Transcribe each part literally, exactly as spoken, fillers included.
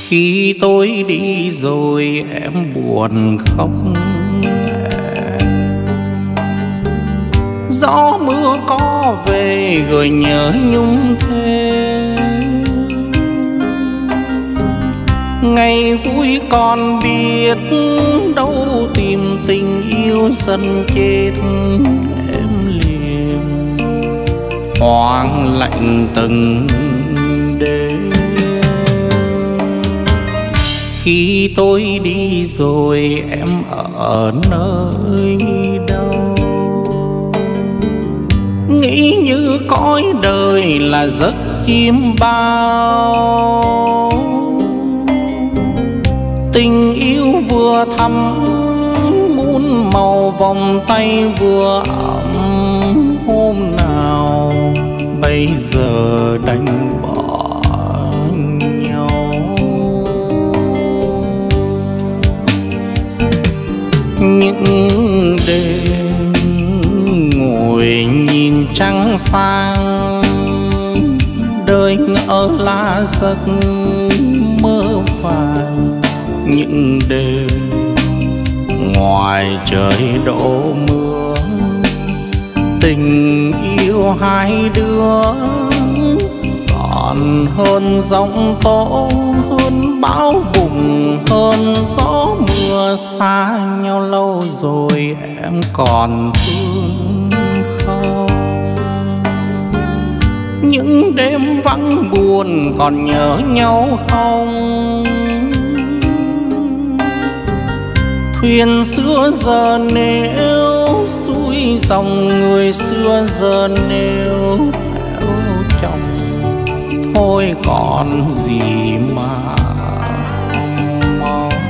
Khi tôi đi rồi em buồn không? Gió mưa có về gợi nhớ nhung thêm. Ngày vui còn biết đâu tìm tình yêu dần chết em liền. Hoang lạnh từng đêm. Khi tôi đi rồi em ở nơi đâu? Nghĩ như cõi đời là giấc chim bao. Tình yêu vừa thắm muôn màu, vòng tay vừa ấm hôm nào. Bây giờ đành bỏ nhau. Những đêm ngồi nhìn trăng sáng, đời ngỡ là giấc mơ vàng. Những đêm ngoài trời đổ mưa, tình yêu hai đứa còn hơn giông tố, hơn bão bùng, hơn gió mưa. Xa nhau lâu rồi em còn thương không? Những đêm vắng buồn còn nhớ nhau không? Thuyền xưa giờ nếu xuôi dòng, người xưa giờ nếu theo chồng. Thôi còn gì mà mong.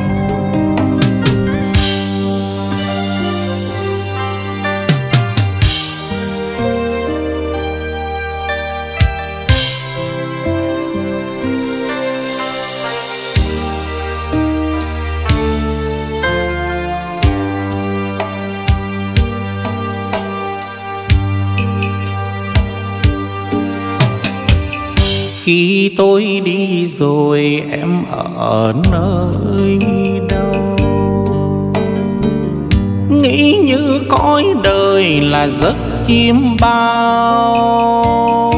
Khi tôi đi rồi em ở nơi đâu? Nghĩ như cõi đời là giấc chim bao.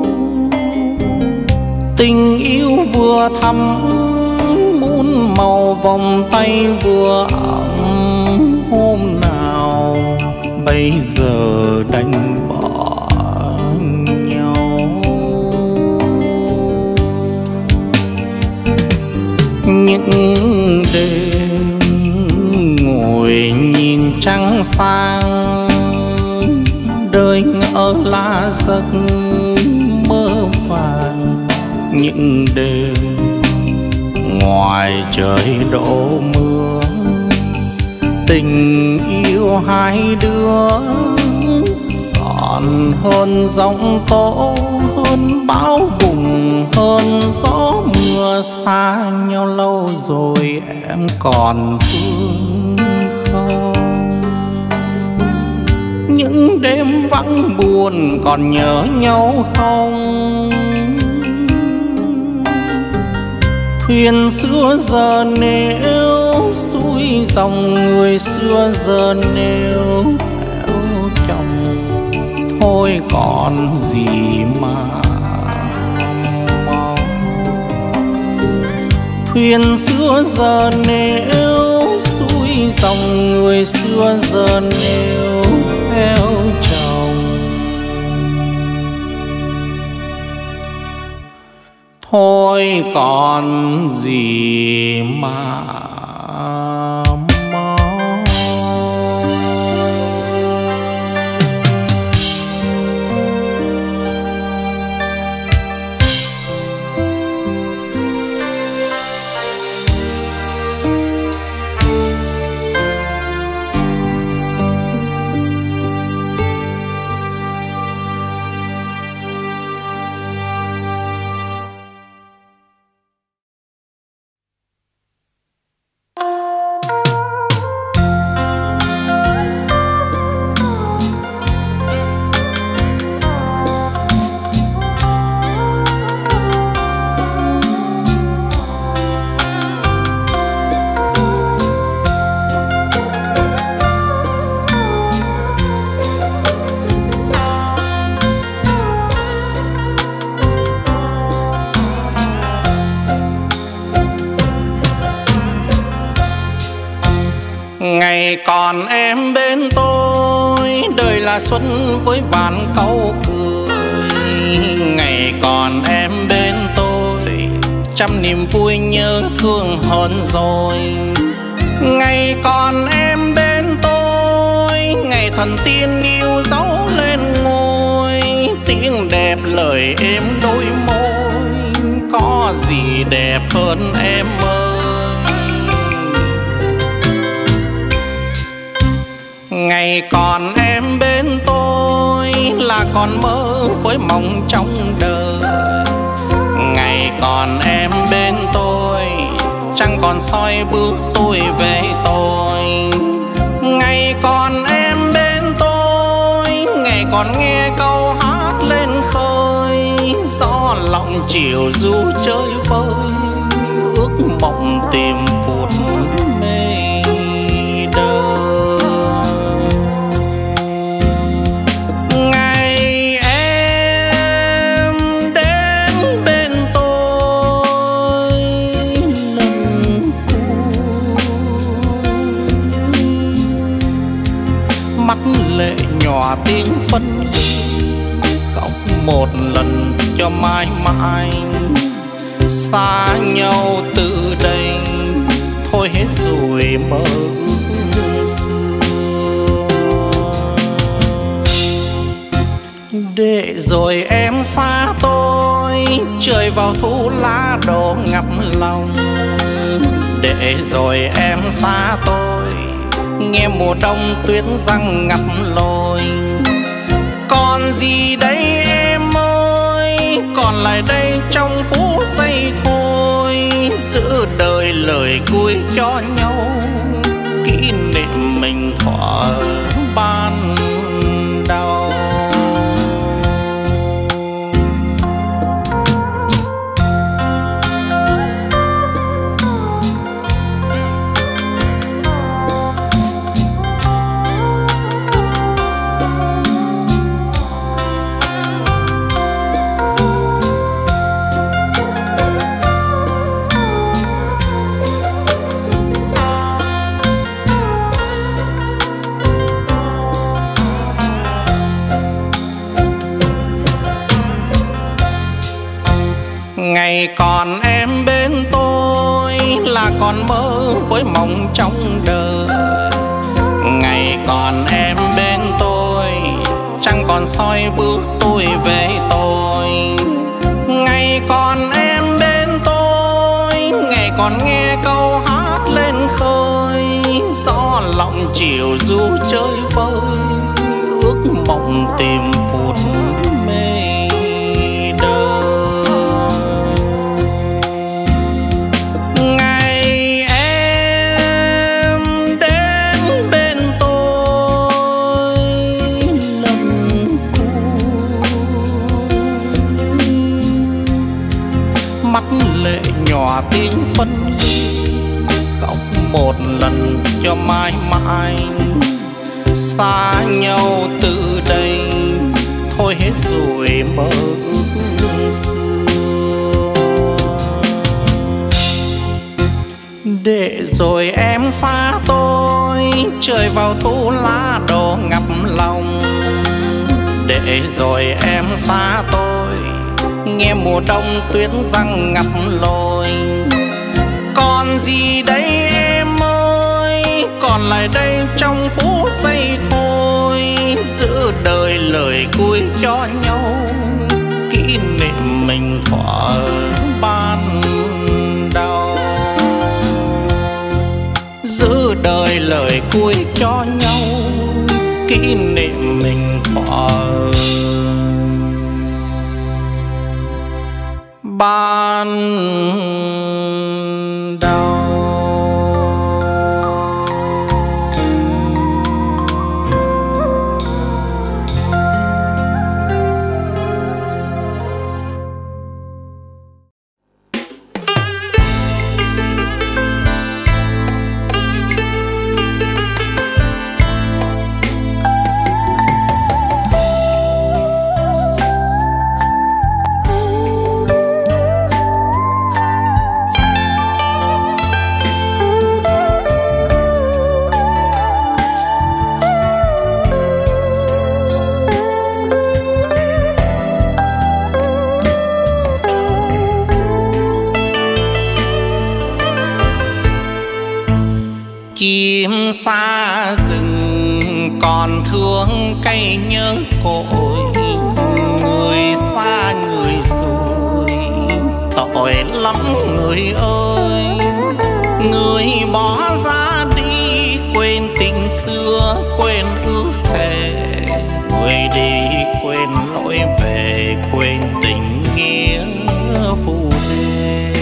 Tình yêu vừa thắm muôn màu, vòng tay vừa ấm hôm nào. Bây giờ đành bỏ nhau. Những đêm ngồi nhìn trăng sáng, đời ngỡ là giấc mơ vàng. Những đêm ngoài trời đổ mưa, tình yêu hai đứa còn hơn giông tố, hơn bão bùng, hơn gió mưa. Xa nhau lâu rồi em còn thương không? Những đêm vắng buồn còn nhớ nhau không? Thuyền xưa giờ nếu xuôi dòng, người xưa giờ nếu theo chồng. Thôi còn gì mà mong. Thuyền xưa giờ nếu xuôi dòng, người xưa giờ nếu theo chồng. Thôi còn gì mà còn em bên tôi, đời là xuân với vạn câu cười. Ngày còn em bên tôi, trăm niềm vui nhớ thương hơn rồi. Ngày còn em bên tôi, ngày thần tiên yêu dấu lên ngôi. Tiếng đẹp lời êm đôi môi, có gì đẹp hơn em ơi. Ngày còn em bên tôi, là còn mơ với mong trong đời. Ngày còn em bên tôi, chẳng còn soi bước tôi về tôi. Ngày còn em bên tôi, ngày còn nghe câu hát lên khơi. Gió lòng chiều du chơi vơi, ước mộng tìm phút mê đời. Ngày em đến bên tôi lần cuối, mắt lệ nhòa tiếng phân ly, khóc một lần cho mãi mãi. Xa nhau từ đây, thôi hết rồi mơ ước xưa. Để rồi em xa tôi, trời vào thu lá đổ ngập lòng. Để rồi em xa tôi, nghe mùa đông tuyết răng ngập lối. Còn gì đây em ơi, còn lại đây trong phút giây thôi. Giữ đời lời cuối cho nhau, kỷ niệm mình thuở ban đầu. Ngày còn em bên tôi, là còn mơ với mong trong đời. Ngày còn em bên tôi, chẳng còn soi bước tôi về tôi. Ngày còn em bên tôi, ngày còn nghe câu hát lên khơi. Gió lòng chiều du chơi vơi, ước mộng tìm phút mê đời. Mắt lệ nhòa tiếng phân ly, khóc một lần cho mãi mãi. Xa nhau từ đây, thôi hết rồi mơ ước xưa. Để rồi em xa tôi, trời vào thu lá đổ ngập lòng. Để rồi em xa tôi, nghe mùa đông tuyết răng ngập lối. Còn gì đây em ơi, còn lại đây trong phút giây thôi. Giữ đời lời cuối cho nhau, kỷ niệm mình thuở ban đầu. Giữ đời lời cuối cho nhau, kỷ niệm mình thuở ban đầu. Chim xa rừng còn thương cây nhớ cội, người xa người rồi tội lắm người ơi. Người bỏ ra đi quên tình xưa, quên ước thề, người đi quên lối về, quên tình nghĩa phù thề.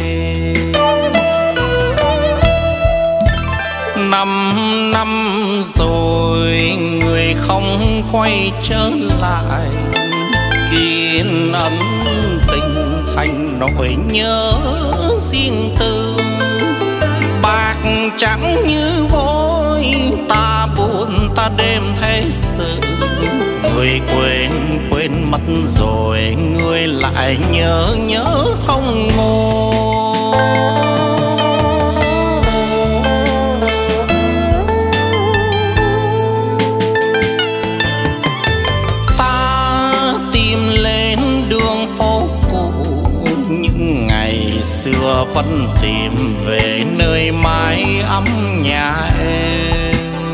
Năm năm rồi người không quay trở lại, kiên ân tình thành nỗi nhớ riêng tư. Bạc trắng như vôi ta buồn ta đêm thế sự, người quên quên mất rồi người lại nhớ nhớ không ngô. Ta tìm lên đường phố cũ, những ngày xưa vẫn tìm về nơi mái ấm nhà em.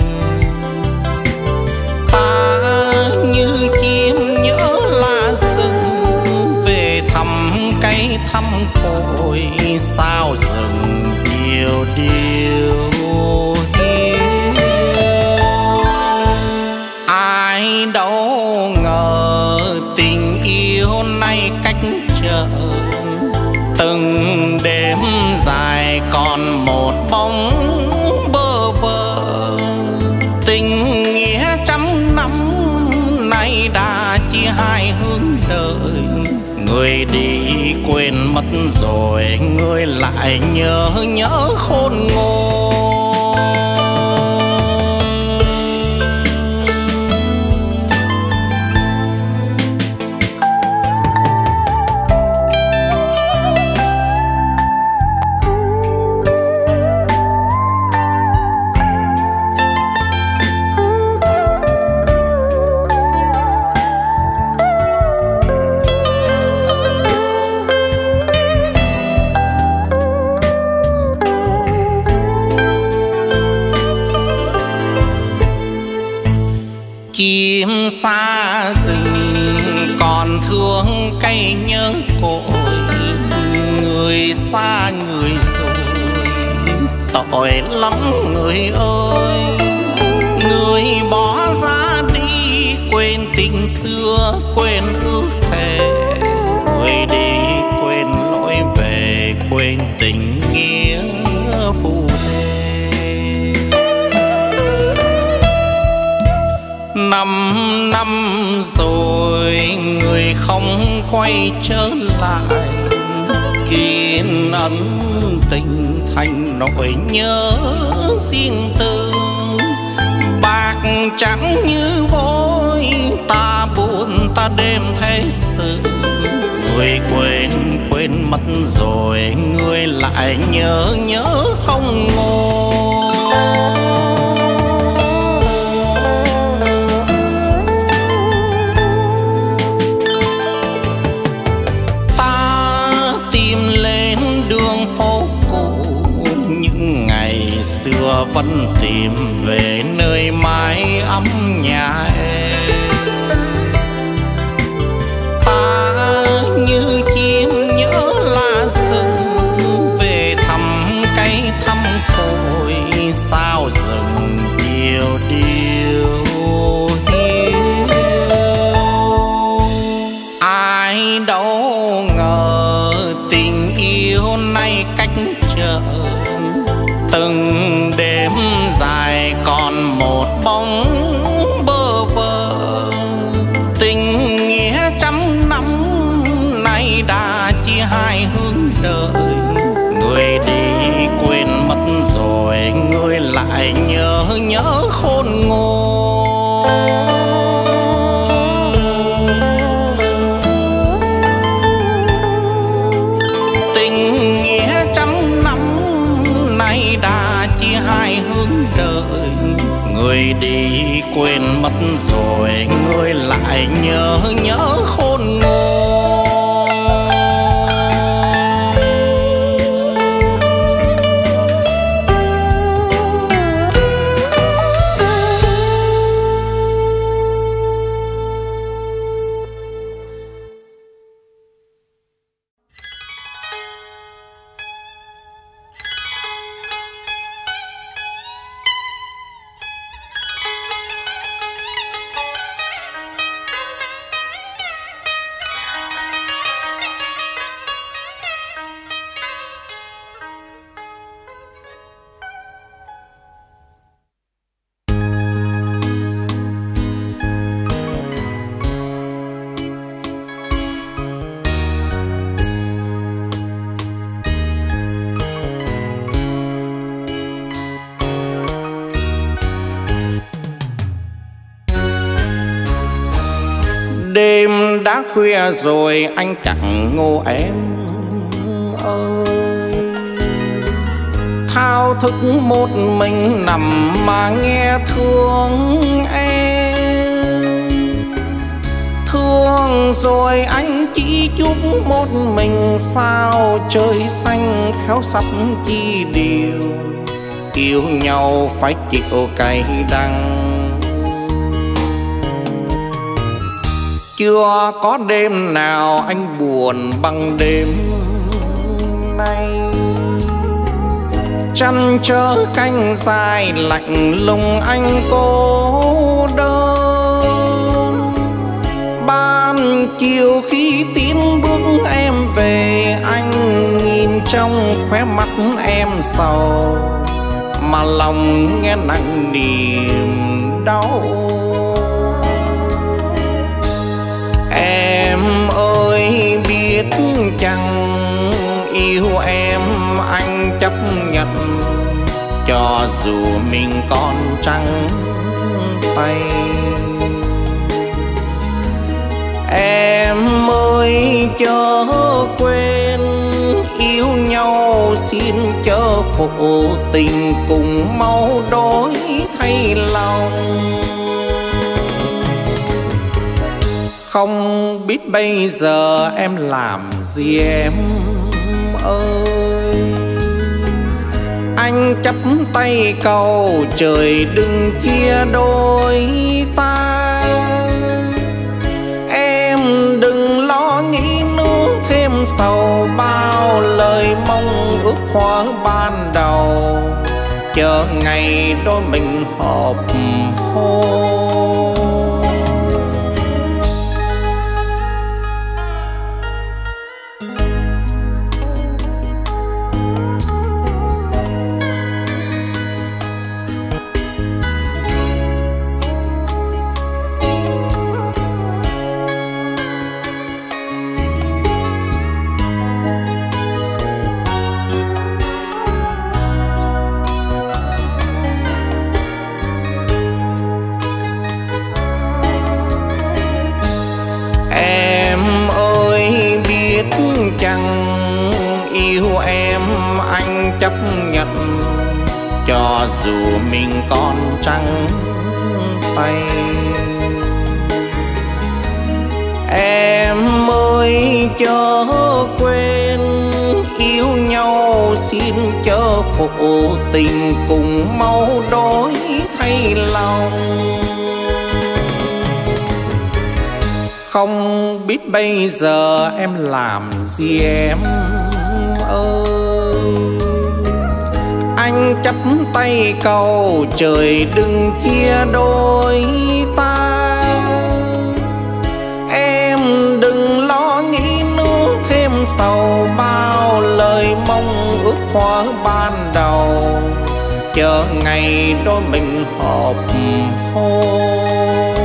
Ta như chim nhớ lá rừng, về thăm cây thăm cội, sao rừng điều điều hiu. Ai đâu ngờ tình yêu nay cách trở, từng đêm dài còn một bóng bơ vơ. Tình nghĩa trăm năm nay đã chia hai hướng đời, người đi quên mất rồi người lại nhớ nhớ khôn ngoan. Chim xa rừng còn thương cây nhớ cội, người xa người rồi tội lắm người ơi. Người bỏ ra đi quên tình xưa, quên ước thề, người đi quên lối về, quên tình nghĩa phù thề. Năm năm rồi người không quay trở lại, kiên ân tình thành nỗi nhớ riêng tư. Bạc trắng như vôi ta buồn ta đêm thế sự, người quên quên mất rồi người lại nhớ nhớ không ngô. Xưa vẫn tìm về nơi mái ấm nhà em. Ta như chim nhớ lá rừng, về thăm cây thăm cội, sao rừng điều điều hiu. Ai đâu ngờ tình yêu nay cách trở, từng đêm dài còn một bóng bơ vơ. Tình nghĩa trăm năm nay đã chia hai hướng đời, người đi quên mất rồi người lại nhớ nhớ khôn ngoan. Tình nghĩa trăm năm nay đã chia hai hướng đời, người đi quên mất rồi người lại nhớ nhớ khôn ngoan. Đêm đã khuya rồi anh chẳng ngô em ơi, thao thức một mình nằm mà nghe thương em. Thương rồi anh chỉ chúc một mình sao trời xanh khéo sắp chi điều, yêu nhau phải chịu cay đắng. Chưa có đêm nào anh buồn bằng đêm nay, chăn chở canh dài lạnh lùng anh cô đơn. Ban chiều khi tiến bước em về, anh nhìn trong khóe mắt em sầu, mà lòng nghe nặng niềm đau. Em ơi biết chăng yêu em anh chấp nhận, cho dù mình còn trắng tay. Em ơi chớ quên yêu nhau, xin chớ phụ tình cùng mau đổi thay lòng. Không biết bây giờ em làm gì em ơi, anh chắp tay cầu trời đừng chia đôi ta. Em đừng lo nghĩ nữa thêm sầu, bao lời mong ước hoa ban đầu, chờ ngày đôi mình họp hôn. Chẳng yêu em anh chấp nhận, cho dù mình còn trắng tay. Em ơi chớ quên yêu nhau, xin chớ phụ tình cùng mau đổi thay lòng. Không biết bây giờ em làm gì em ơi, anh chắp tay cầu trời đừng chia đôi ta. Em đừng lo nghĩ nữa thêm sầu, bao lời mong ước hoa ban đầu, chờ ngày đôi mình họp hôn.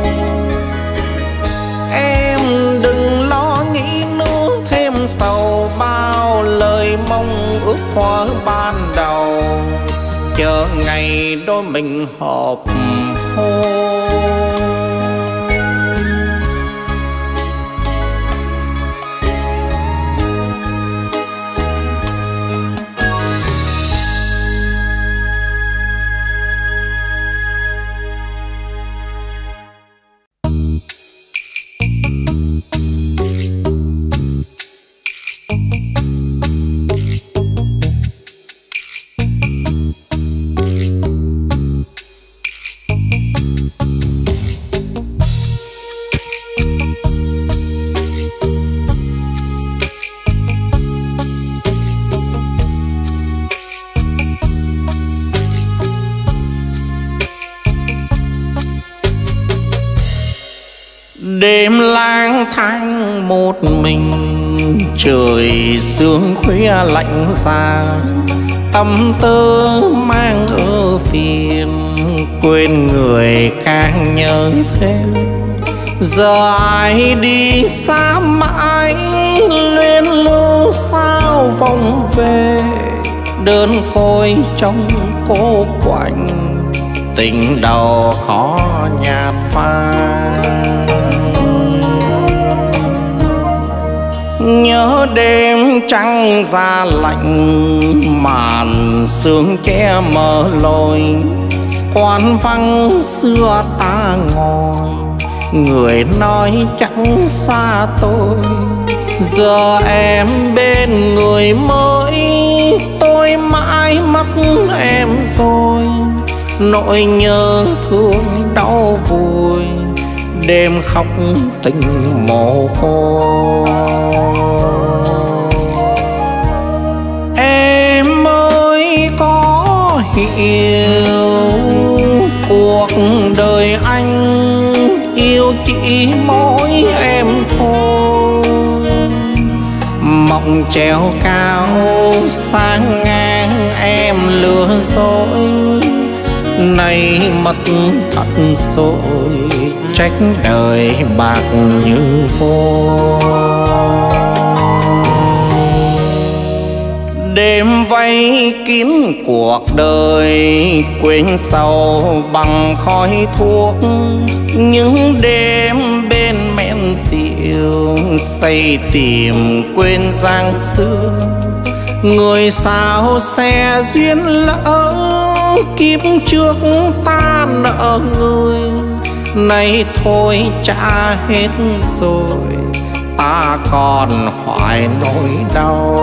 Đừng lo nghĩ nữa thêm sầu, bao lời mong ước hoa ban đầu, chờ ngày đôi mình họp hôn. Đêm lang thang một mình, trời sương khuya lạnh giá, tâm tư mang ơ phiền, quên người càng nhớ thêm. Giờ ai đi xa mãi, luyến lưu sao vòng về, đơn côi trong cô quạnh, tình đầu khó nhạt phai. đêm trăng ra lạnh, màn sương che mờ lối, quán vắng xưa ta ngồi, người nói chẳng xa tôi. Giờ em bên người mới, tôi mãi mất em rồi, nỗi nhớ thương đau vùi, đêm khóc tình mồ côi. Em ơi có hiểu cuộc đời anh yêu chỉ mỗi em thôi, mộng treo cao sang ngang em lừa dối, nay mất thật rồi trách đời bạc như vô. Đêm vây kín cuộc đời, quên sầu bằng khói thuốc, những đêm bên men rượu say tìm quên dáng xưa. Người sao sẽ duyên lỡ, kiếp trước ta nợ người, nay thôi trả hết rồi, ta còn hoài nỗi đau.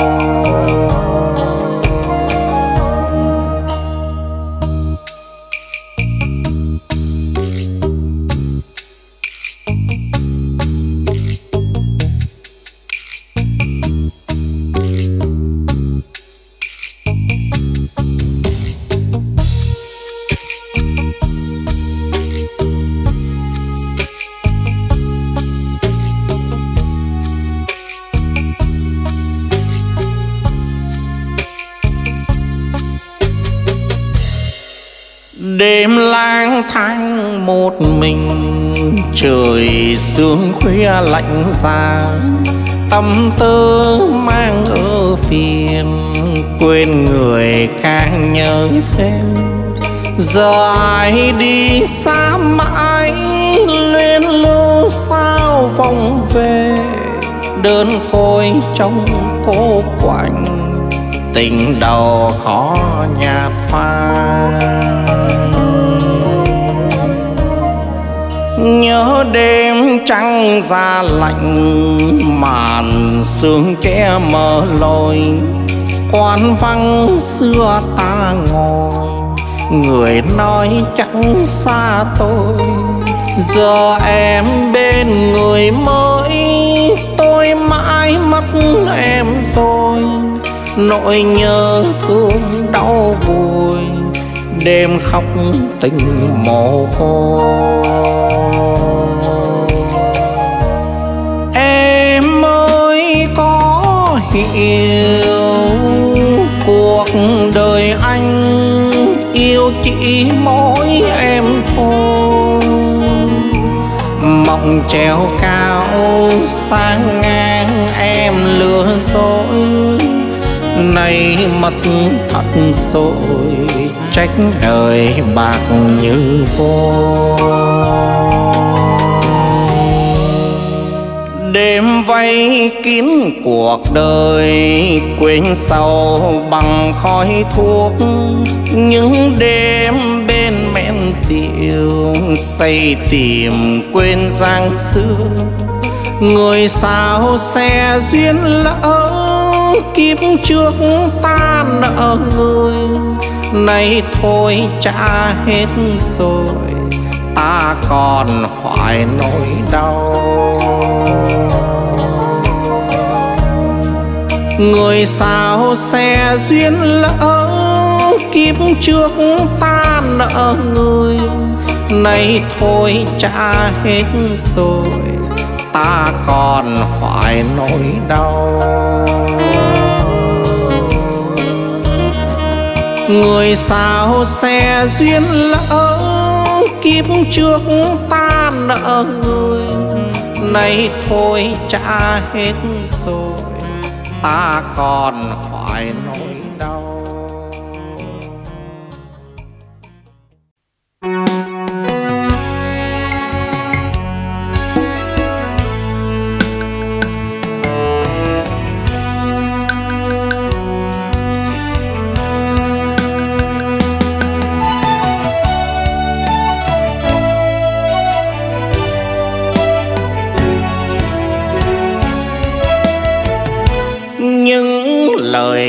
Đêm lang thang một mình, trời sương khuya lạnh giá, tâm tư mang ơ phiền, quên người càng nhớ thêm. Giờ ai đi xa mãi, luyến lưu sao vòng về, đơn côi trong cô quạnh, tình đầu khó nhạt phai. Nhớ đêm trăng ra lạnh, màn sương che mờ lối, quán vắng xưa ta ngồi, người nói chẳng xa tôi. Giờ em bên người mới, tôi mãi mất em rồi, nỗi nhớ thương đau vùi, đêm khóc tình mồ côi. Em ơi có hiểu cuộc đời anh yêu chỉ mỗi em thôi, mộng treo cao sang ngang em lừa dối, nay mất thật rồi trách đời bạc như vô. Đêm vây kín cuộc đời, quên sầu bằng khói thuốc, những đêm bên men rượu say tìm quên dáng xưa. Người sao sẽ duyên lỡ, kiếp trước ta nợ người, nay thôi trả hết rồi, ta còn hoài nỗi đau. Người sao sẽ duyên lỡ, kiếp trước ta nợ người, nay thôi trả hết rồi, ta còn hoài nỗi đau. Người sao sẽ duyên lỡ, kiếp trước ta nợ người, nay thôi trả hết rồi, ta còn hoài nỗi đau.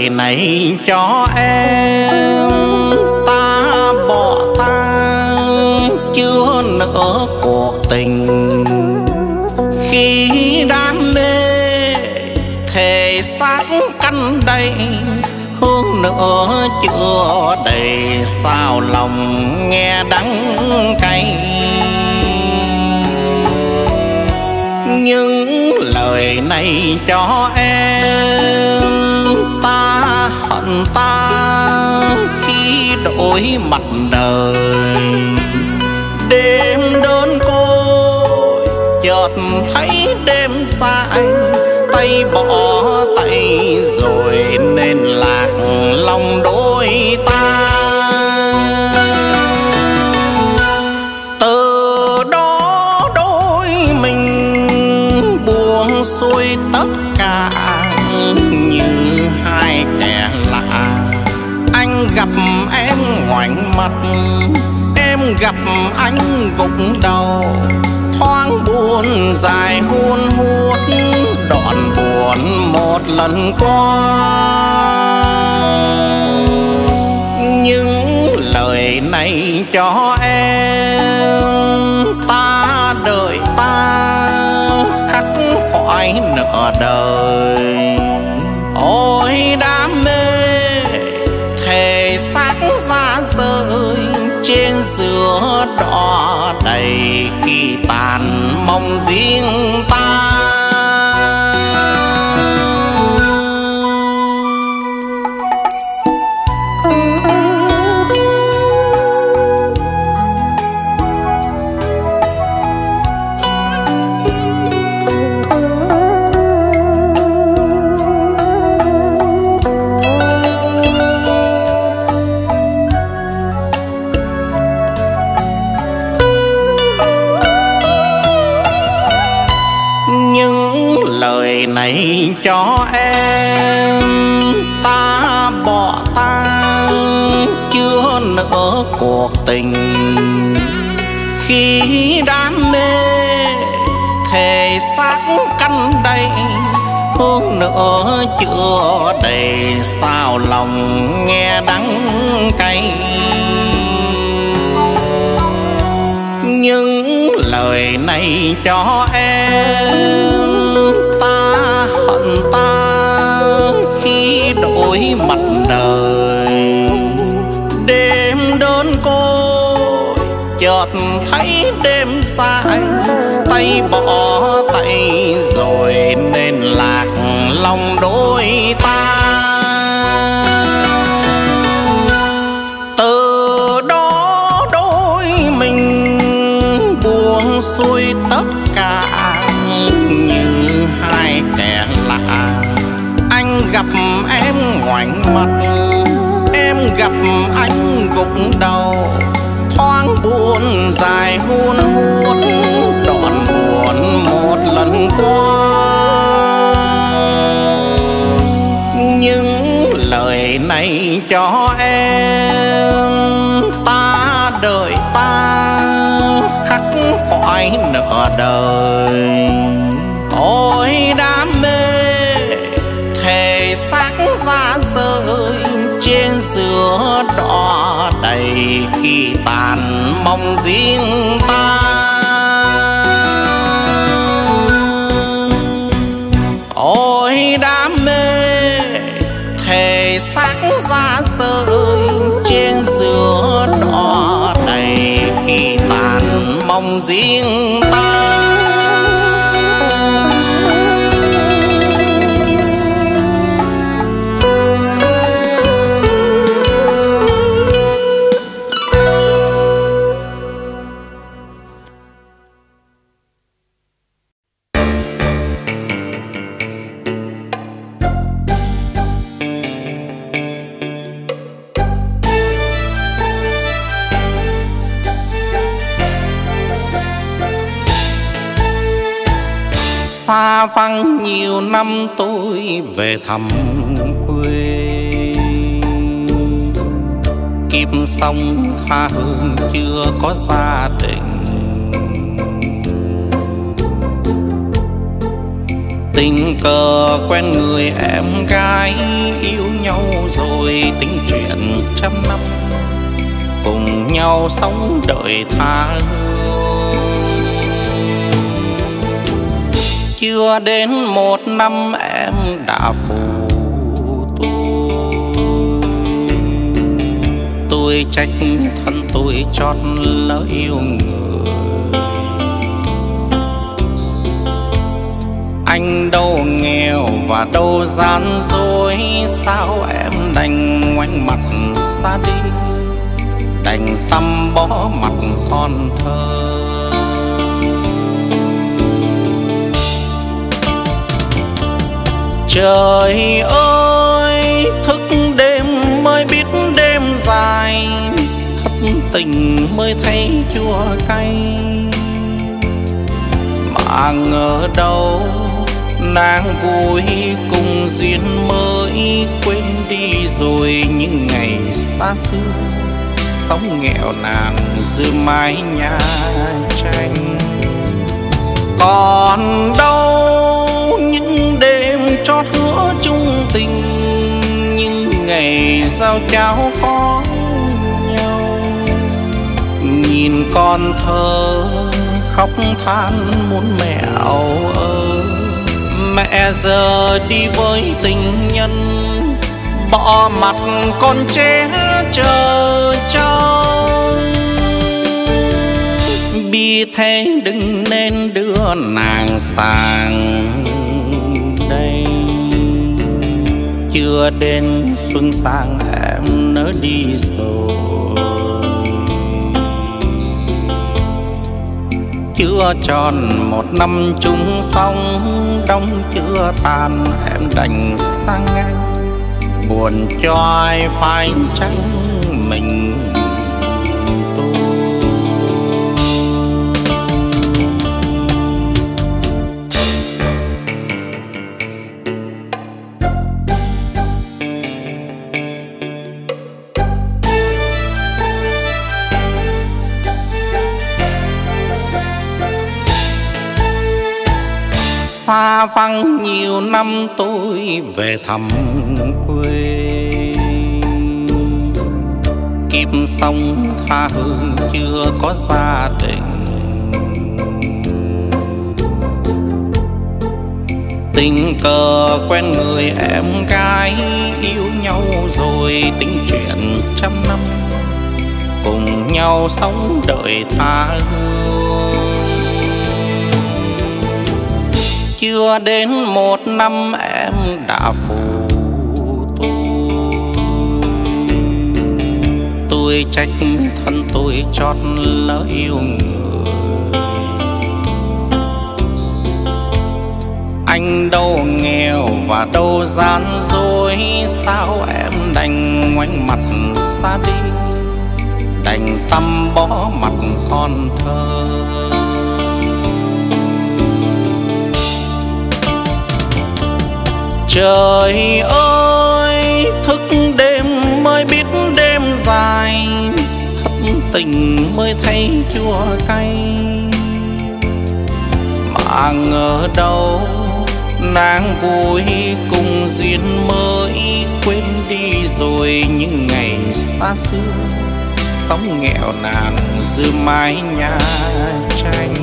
lời này cho em, ta bỏ ta chưa nữa cuộc tình. Khi đam mê thề xác căn đầy, hương nữa chưa đầy sao lòng nghe đắng cay. Những lời này cho em, ta hận ta khi đổi mặt đời. Đêm đơn côi chợt thấy đêm dài, tay bỏ tay rồi nên lạc lòng đôi ta. Từ đó đôi mình buông xuôi tất cả như hai kẻ lạ. Anh gặp em ngoảnh mặt, em gặp anh gục đầu. Thoáng buồn dài hun hút, đoạn buồn một lần qua. Những lời này cho em, ta đợi ta khắc khoải nửa đời. Ôi đam mê thề xác ra rời, trên giữa đỏ đầy khi tàn mong riêng ta. Lời này cho em, ta bỏ ta chưa nữa cuộc tình. Khi đam mê thề xác căn đầy, hương nữa chưa đầy sao lòng nghe đắng cay. Những lời này cho em, ta hận ta khi đổi mặt đời. Đêm đơn côi chợt thấy đêm dài, tay bỏ tay rồi nên lạc lòng đôi ta. Từ đó đôi mình buông xuôi tất cả như hai kẻ lạ. Anh gặp em ngoảnh mặt, em gặp anh gục đầu. Thoáng buồn dài hun hút, đoạn buồn một lần qua. Những lời này cho em, ta đợi ta khắc khoải nửa đời. Ôi đam mê thề xác ra rời, trên giữa đỏ đầy khi tàn mong riêng ta. Ôi đam mê thề xác ra rời, trên giữa đỏ đầy khi tàn mong riêng ta. Xa vắng nhiều năm tôi về thăm quê, kiếp sống tha hương chưa có gia đình. Tình cờ quen người em gái, yêu nhau rồi tính chuyện trăm năm, cùng nhau sống đợi tha hương. Chưa đến một năm em đã phụ tôi, tôi trách thân tôi chót lỡ yêu người. Anh đâu nghèo và đâu gian dối, sao em đành ngoảnh mặt xa đi, đành tăm bỏ mặt con thơ. Trời ơi, thức đêm mới biết đêm dài, thất tình mới thấy chua cay. Mà ngờ đâu nàng vui cùng duyên mới, quên đi rồi những ngày xa xưa, sống nghèo nàn giữa mái nhà tranh. Còn đâu những đêm cho hứa chung tình, những ngày giao trao có nhau. Nhìn con thơ khóc than muốn mẹ âu ơ, mẹ giờ đi với tình nhân, bỏ mặt con trẻ chờ trông. Bi thế đừng nên đưa nàng sang đây, chưa đến xuân sang em nỡ đi rồi. Chưa tròn một năm chung sống, đông chưa tan em đành sang ngang, buồn cho ai phải chăng mình tôi. Xa vắng nhiều năm tôi về thăm quê, kiếp sống tha hương chưa có gia đình. Tình cờ quen người em gái, yêu nhau rồi tính chuyện trăm năm, cùng nhau sống đợi tha hương. Chưa đến một năm em đã phụ tôi, tôi trách thân tôi chót lỡ yêu người. Anh đâu nghèo và đâu gian dối, sao em đành ngoảnh mặt xa đi, đành tăm bỏ mặt con thơ. Trời ơi, thức đêm mới biết đêm dài, thất tình mới thấy chua cay. Mà ngờ đâu nàng vui cùng duyên mới, quên đi rồi những ngày xa xưa, sống nghèo nàn giữa mái nhà tranh.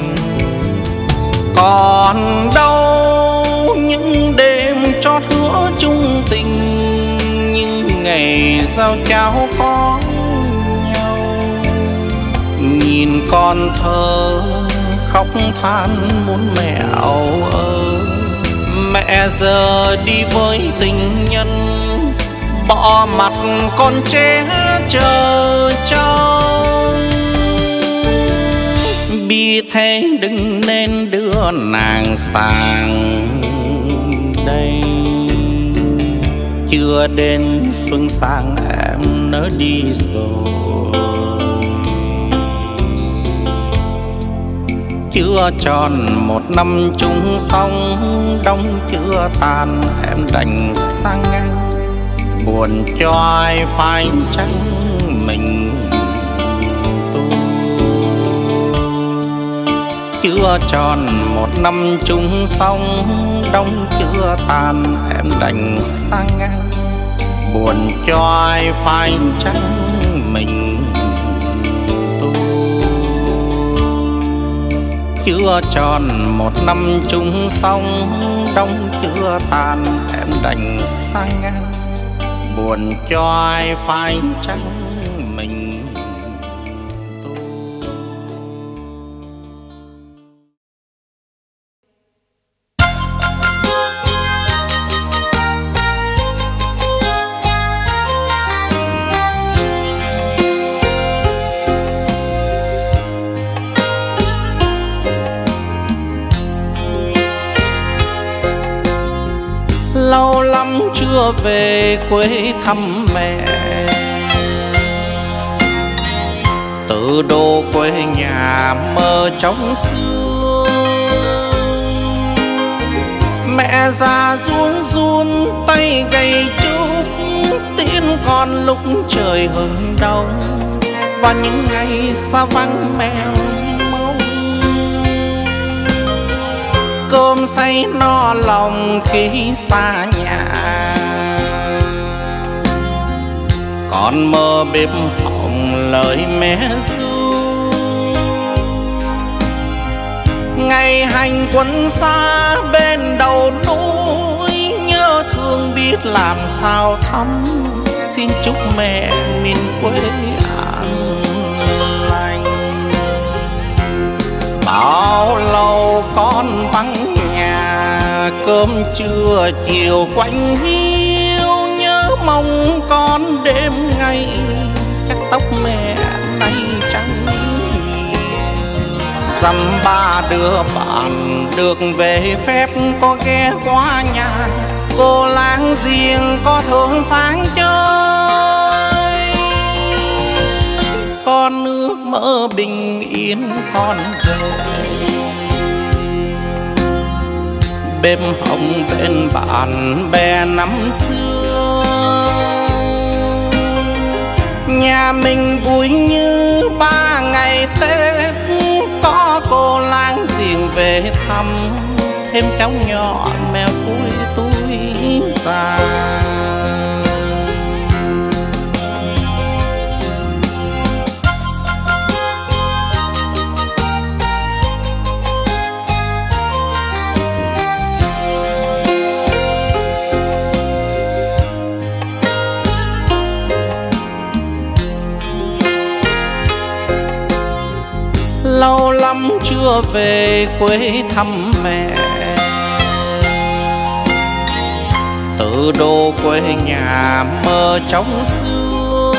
Còn đâu những đêm cho hứa chung tình, những ngày giao trao có nhau. Nhìn con thơ khóc than muốn mẹ âu ơ, mẹ giờ đi với tình nhân, bỏ mặt con trẻ chờ trông. Bi thế đừng nên đưa nàng sang đây, chưa đến xuân sang em nỡ đi rồi. Chưa tròn một năm chung sống, đông chưa tan em đành sang ngang, buồn cho ai phải chăng mình tôi. chưa tròn một năm chung sống, đông chưa tàn em đành sang ngang, buồn cho ai phải chăng mình tu. Chưa tròn một năm chung sống, đông chưa tàn em đành sang ngang, buồn cho ai phải chăng mình. Lâu lắm chưa về quê thăm mẹ, từ đô quê nhà mơ trong xưa. Mẹ già run run tay gầy trúc, tiễn con lúc trời hừng đông, và những ngày xa vắng mèo mong. Cơm say no lòng khi xa nhà, con mơ bếp hồng lời mẹ ru. Ngày hành quân xa bên đầu núi, nhớ thương biết làm sao thăm. Xin chúc mẹ miền quê an lành. Bao lâu con vắng nhà, cơm trưa chiều quanh hiu, nhớ mong con đêm ngày, chắc tóc mẹ nay trắng. Dăm ba đứa bạn được về phép có ghé qua nhà, cô láng giềng có thường sáng chơi. Con ước mơ bình yên con đời, bếp hồng bên bạn bè năm xưa. Nhà mình vui như ba ngày Tết, có cô láng giềng về thăm, thêm cháu nhỏ mèo cuối tuổi già. Lâu lắm chưa về quê thăm mẹ, từ đô quê nhà mơ trong xưa.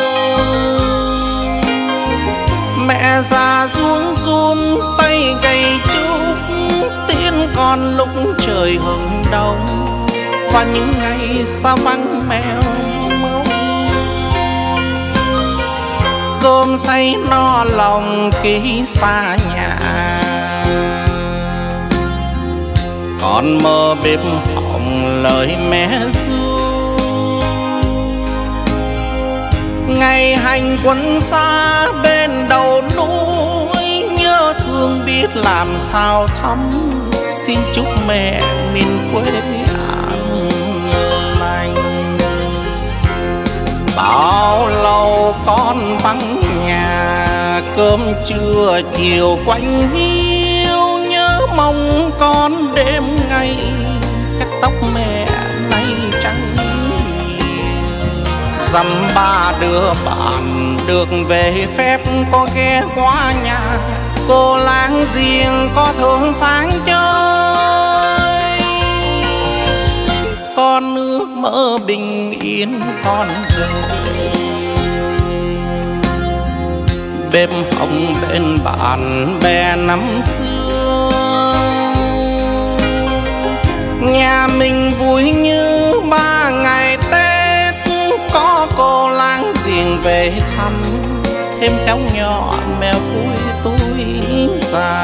Mẹ già run run tay gầy trúc, tiễn con lúc trời hừng đông, và những ngày xa vắng mèo mong. Cơm say no lòng khi xa nhà, con mơ bếp hồng lời mẹ ru. Ngày hành quân xa bên đầu núi, nhớ thương biết làm sao thăm. Xin chúc mẹ miền quê an lành. Bao lâu con vắng nhà, cơm trưa chiều quanh hiu, nhớ mong con đêm ngày, cắt tóc mẹ nay trắng. Dăm ba đứa bạn được về phép có ghé qua nhà, cô láng giềng có thường sáng chơi. Con ước mơ bình yên con đời, bếp hồng bên bạn bè năm xưa. Nhà mình vui như ba ngày Tết, có cô láng giềng về thăm, thêm cháu nhỏ mèo cuối tuổi già.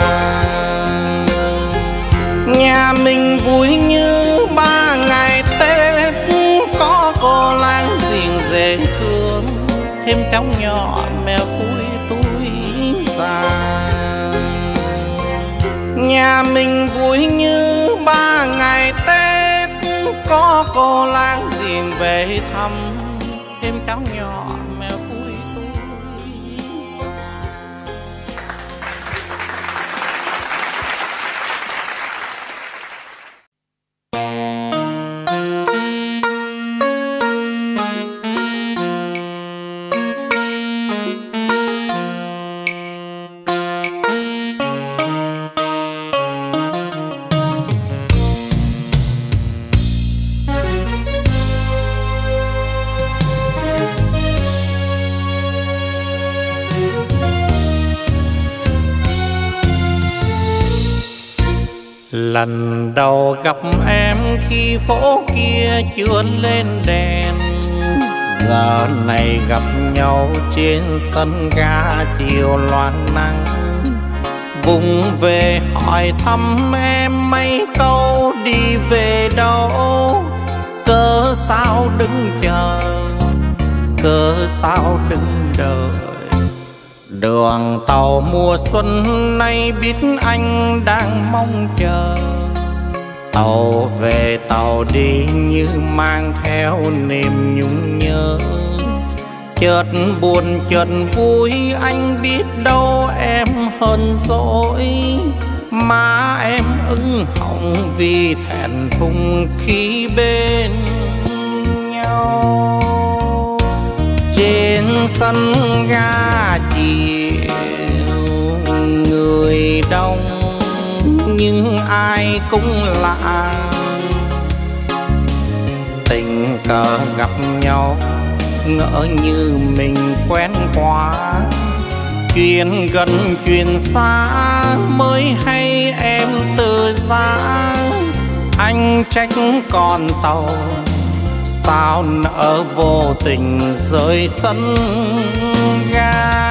Nhà mình vui như ba ngày Tết, có cô láng giềng dễ thương, thêm cháu nhỏ mèo cuối tuổi già. Nhà mình vui như ba ngày Tết, có cô láng giềng về thăm, thêm cháu nhỏ mẹ vui tôi. Lần đầu gặp em khi phố kia chưa lên đèn, giờ này gặp nhau trên sân ga chiều loang nắng. Vùng về hỏi thăm em mấy câu đi về đâu, cớ sao đứng chờ, cớ sao đứng đợi. Đường tàu mùa xuân nay biết anh đang mong chờ, tàu về tàu đi như mang theo niềm nhung nhớ. Chợt buồn chợt vui anh biết đâu em hờn dỗi, má em ửng họng vì thẹn thùng khi bên nhau. Trên sân ga chiều người đông nhưng ai cũng lạ, tình cờ gặp nhau ngỡ như mình quen quá. Chuyện gần chuyện xa mới hay em từ xa, anh trách con tàu sao nỡ vô tình rời sân ga.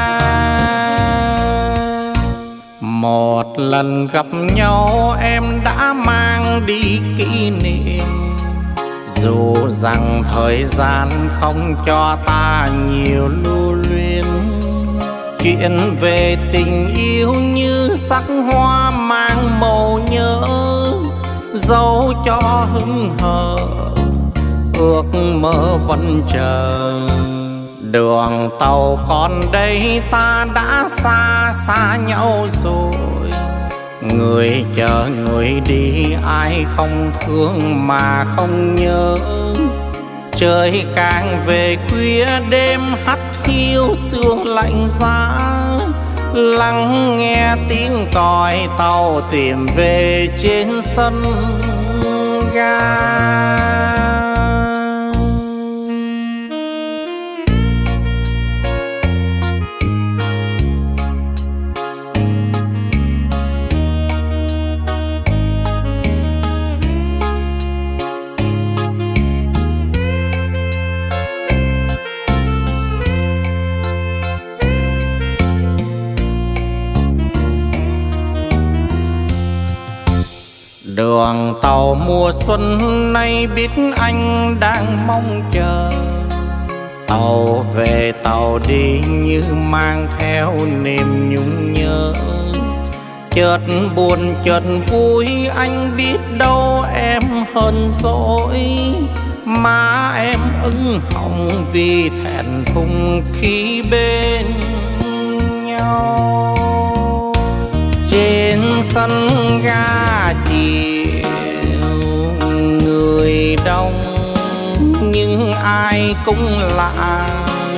Một lần gặp nhau em đã mang đi kỷ niệm, dù rằng thời gian không cho ta nhiều lưu luyến. Chuyện về tình yêu như sắc hoa mang màu nhớ, dẫu cho hững hờ ước mơ vẫn chờ. Đường tàu còn đây ta đã xa xa nhau rồi, người chờ người đi ai không thương mà không nhớ. Trời càng về khuya đêm hắt hiu sương lạnh giá, lắng nghe tiếng còi tàu tìm về trên sân ga. Đường tàu mùa xuân nay biết anh đang mong chờ, tàu về tàu đi như mang theo niềm nhung nhớ. Chợt buồn chợt vui anh biết đâu em hờn dỗi, má em ửng họng vì thẹn thùng khi bên nhau. Trên sân ga chiều người đông nhưng ai cũng lạ,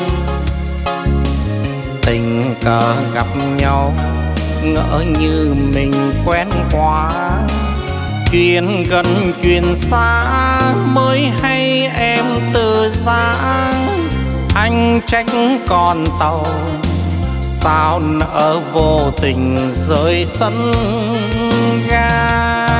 tình cờ gặp nhau ngỡ như mình quen quá. Chuyện gần chuyện xa mới hay em từ xa, anh trách con tàu sao nỡ vô tình rời sân ga.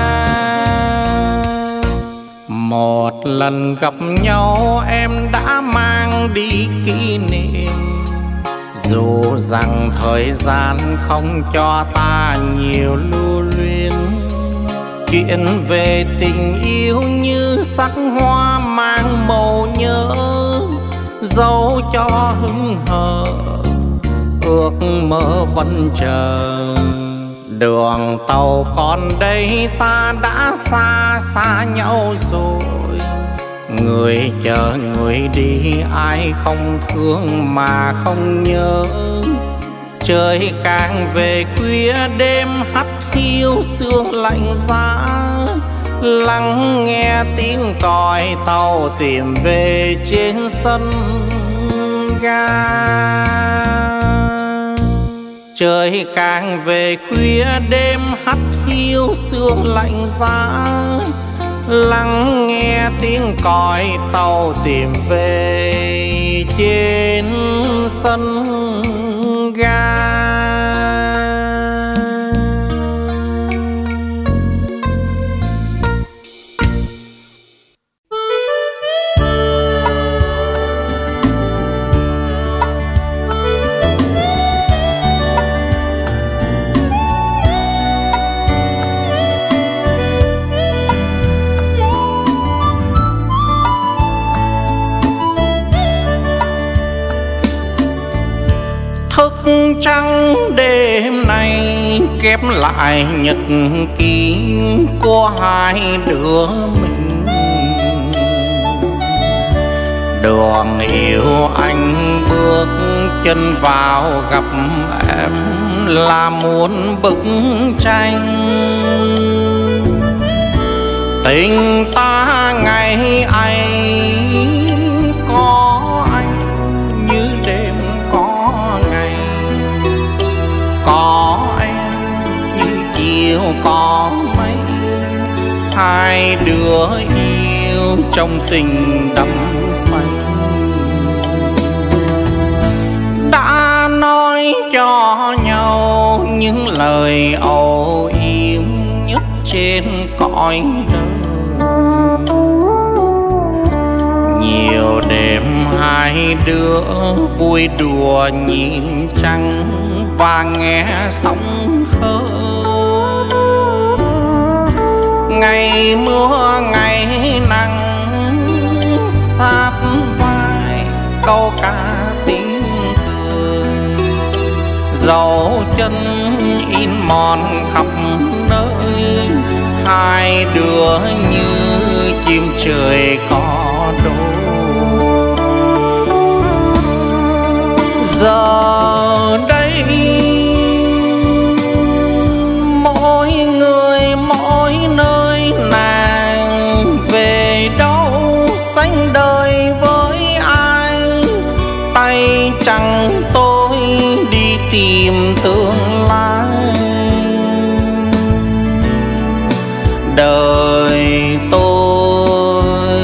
Một lần gặp nhau em đã mang đi kỷ niệm, dù rằng thời gian không cho ta nhiều lưu luyến. Chuyện về tình yêu như sắc hoa mang màu nhớ, dẫu cho hững hờ ước mơ vẫn chờ. Đường tàu còn đây ta đã xa xa nhau rồi. Người chờ người đi ai không thương mà không nhớ. Trời càng về khuya đêm hắt hiu sương lạnh giá. Lắng nghe tiếng còi tàu tìm về trên sân ga. Trời càng về khuya đêm hắt hiu sương lạnh giá. Lắng nghe tiếng còi tàu tìm về trên sân ga. Trăng đêm nay kép lại nhật ký của hai đứa mình. Đường yêu anh bước chân vào gặp em là muốn bức tranh. Tình ta ngày ấy có anh như đêm có ngày. Có em như chiều có mây. Hai đứa yêu trong tình đắm say. Đã nói cho nhau những lời âu yếm nhất trên cõi đời. Nhiều đêm hai đứa vui đùa nhìn trăng và nghe sóng khơi. Ngày mưa ngày nắng sát vai câu ca tiếng cười. Dấu chân in mòn khắp nơi. Hai đứa như chim trời có đôi. Giờ đây mỗi người mỗi nơi nàng về đâu sánh đời với ai. Tay chẳng tôi đi tìm tương lai. Đời tôi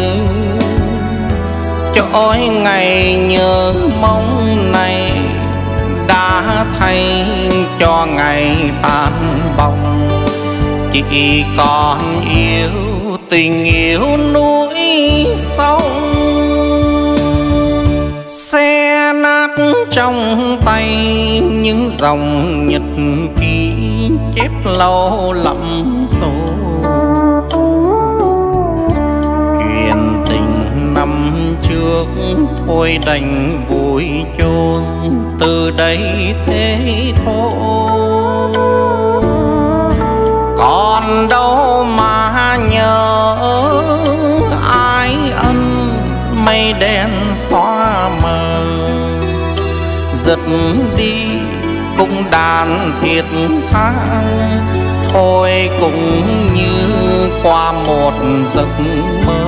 trôi ngày nhớ mong này đã thay cho ngày tan bóng. Chỉ còn yêu tình yêu núi sông. Xe nát trong tay những dòng nhật ký chép lâu lắm số. Chuyện tình năm trước thôi đành vui chôn từ đây thế thôi. Còn đâu mà nhớ ai ân mây đen xóa mờ. Giật đi cung đàn thiết tha thôi cũng như qua một giấc mơ.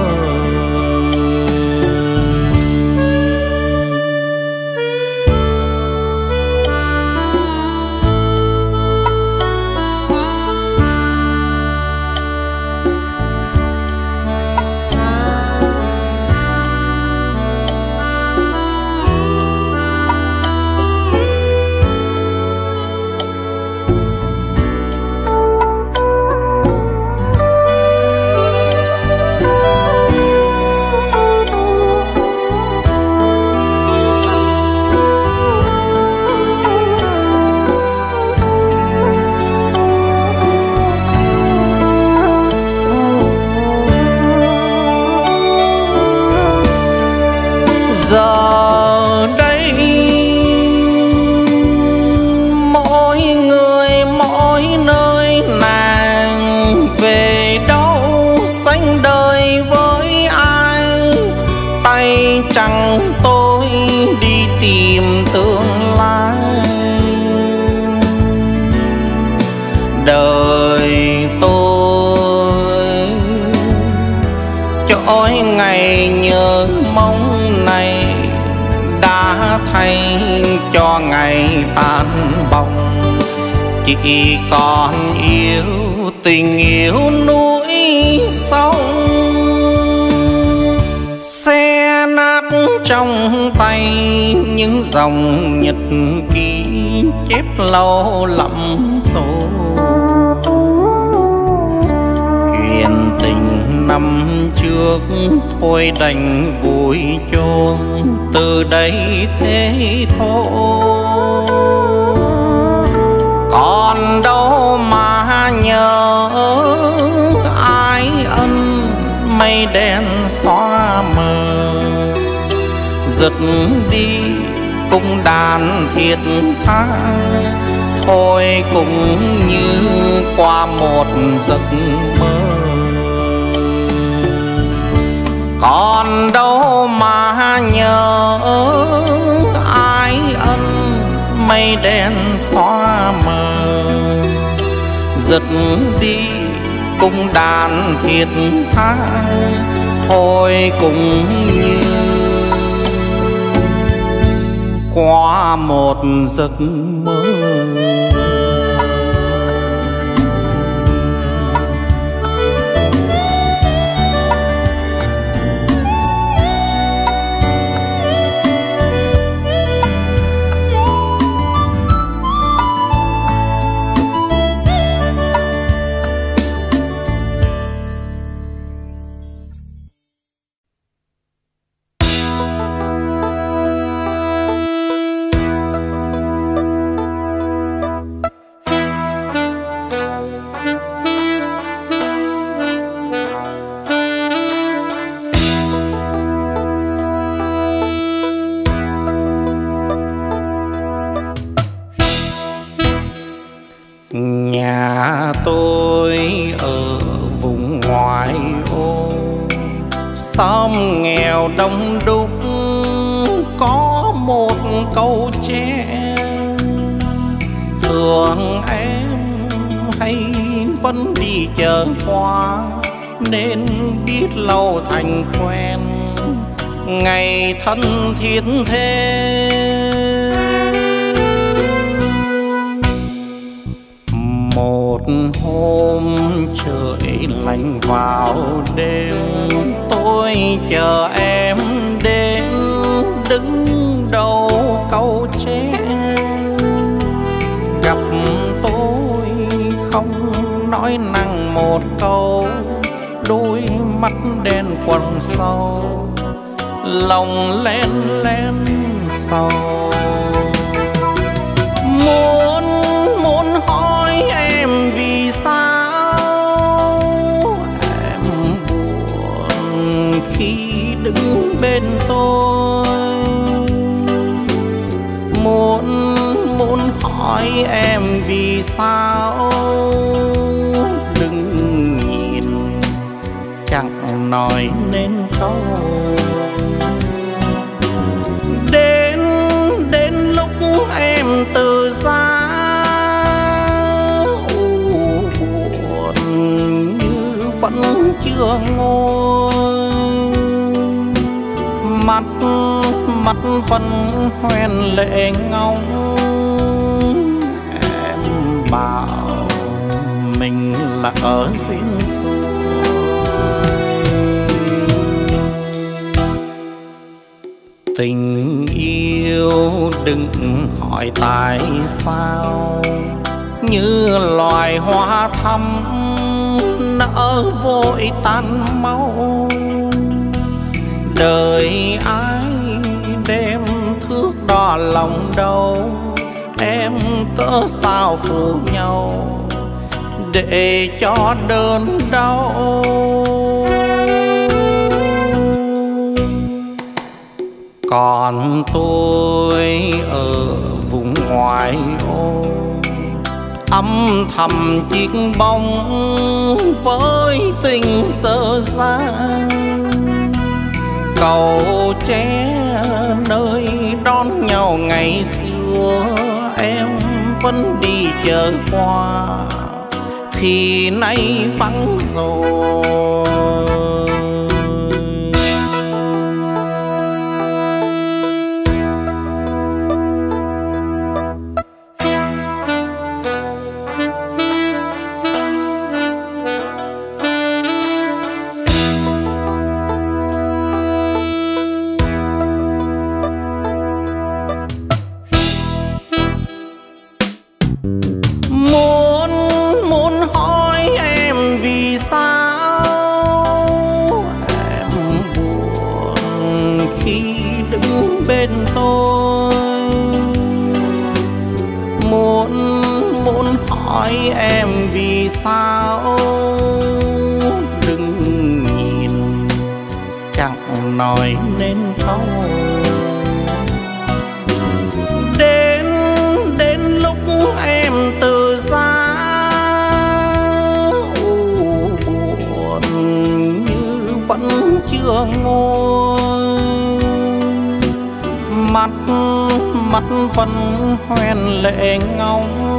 đời tôi trôi ngày nhớ mong này đã thay cho ngày tan bóng, chỉ còn yêu tình yêu núi sông. Xe nát trong tay những dòng nhật ký chép lâu lắm số, chuyện tình năm trước thôi đành vùi chôn từ đây thế thôi. Còn đâu mà nhớ ai ân mây đen xóa mờ, giật đi cung đàn thiết tha thôi cũng như qua một giấc mơ. Còn đâu mà nhớ ai ân mây đen xóa mờ, giật đi cung đàn thiết tha thôi cũng như qua một giấc mơ. Nhà tôi ở vùng ngoại ô, xóm nghèo đông đúc, có một câu tre thường em hay vẫn đi chợ hoa, nên biết lâu thành quen ngày thân thiết thế. Một hôm trời lạnh vào đêm, tôi chờ em đến đứng đầu câu tre. Gặp tôi không nói năng một câu, đôi mắt đen quầng sâu, lòng len len sầu. Muốn muốn hỏi em vì sao em buồn khi đứng bên tôi. Muốn muốn hỏi em vì sao đừng nhìn chẳng nói nên câu. Đến đến lúc em từ xa buồn như vẫn chưa ngôi, mắt mắt vẫn hoen lệ ngóng. Em bảo mình là ở xin xuôi, tình yêu đừng hỏi tại sao, như loài hoa thắm nở vội tan mau. Đời ai đem thước đo lòng đâu, em cỡ sao phụ nhau để cho đớn đau. Còn tôi ở vùng ngoại ô, âm thầm chiếc bóng với tình sơ xa. Cầu tre nơi đón nhau ngày xưa, em vẫn đi chờ qua thì nay vắng rồi. Bên tôi muốn muốn hỏi em vì sao đừng nhìn chẳng nói nên câu. Đến đến lúc em từ xa buồn như vẫn chưa ngôi, mắt mắt vẫn hoen lệ ngóng.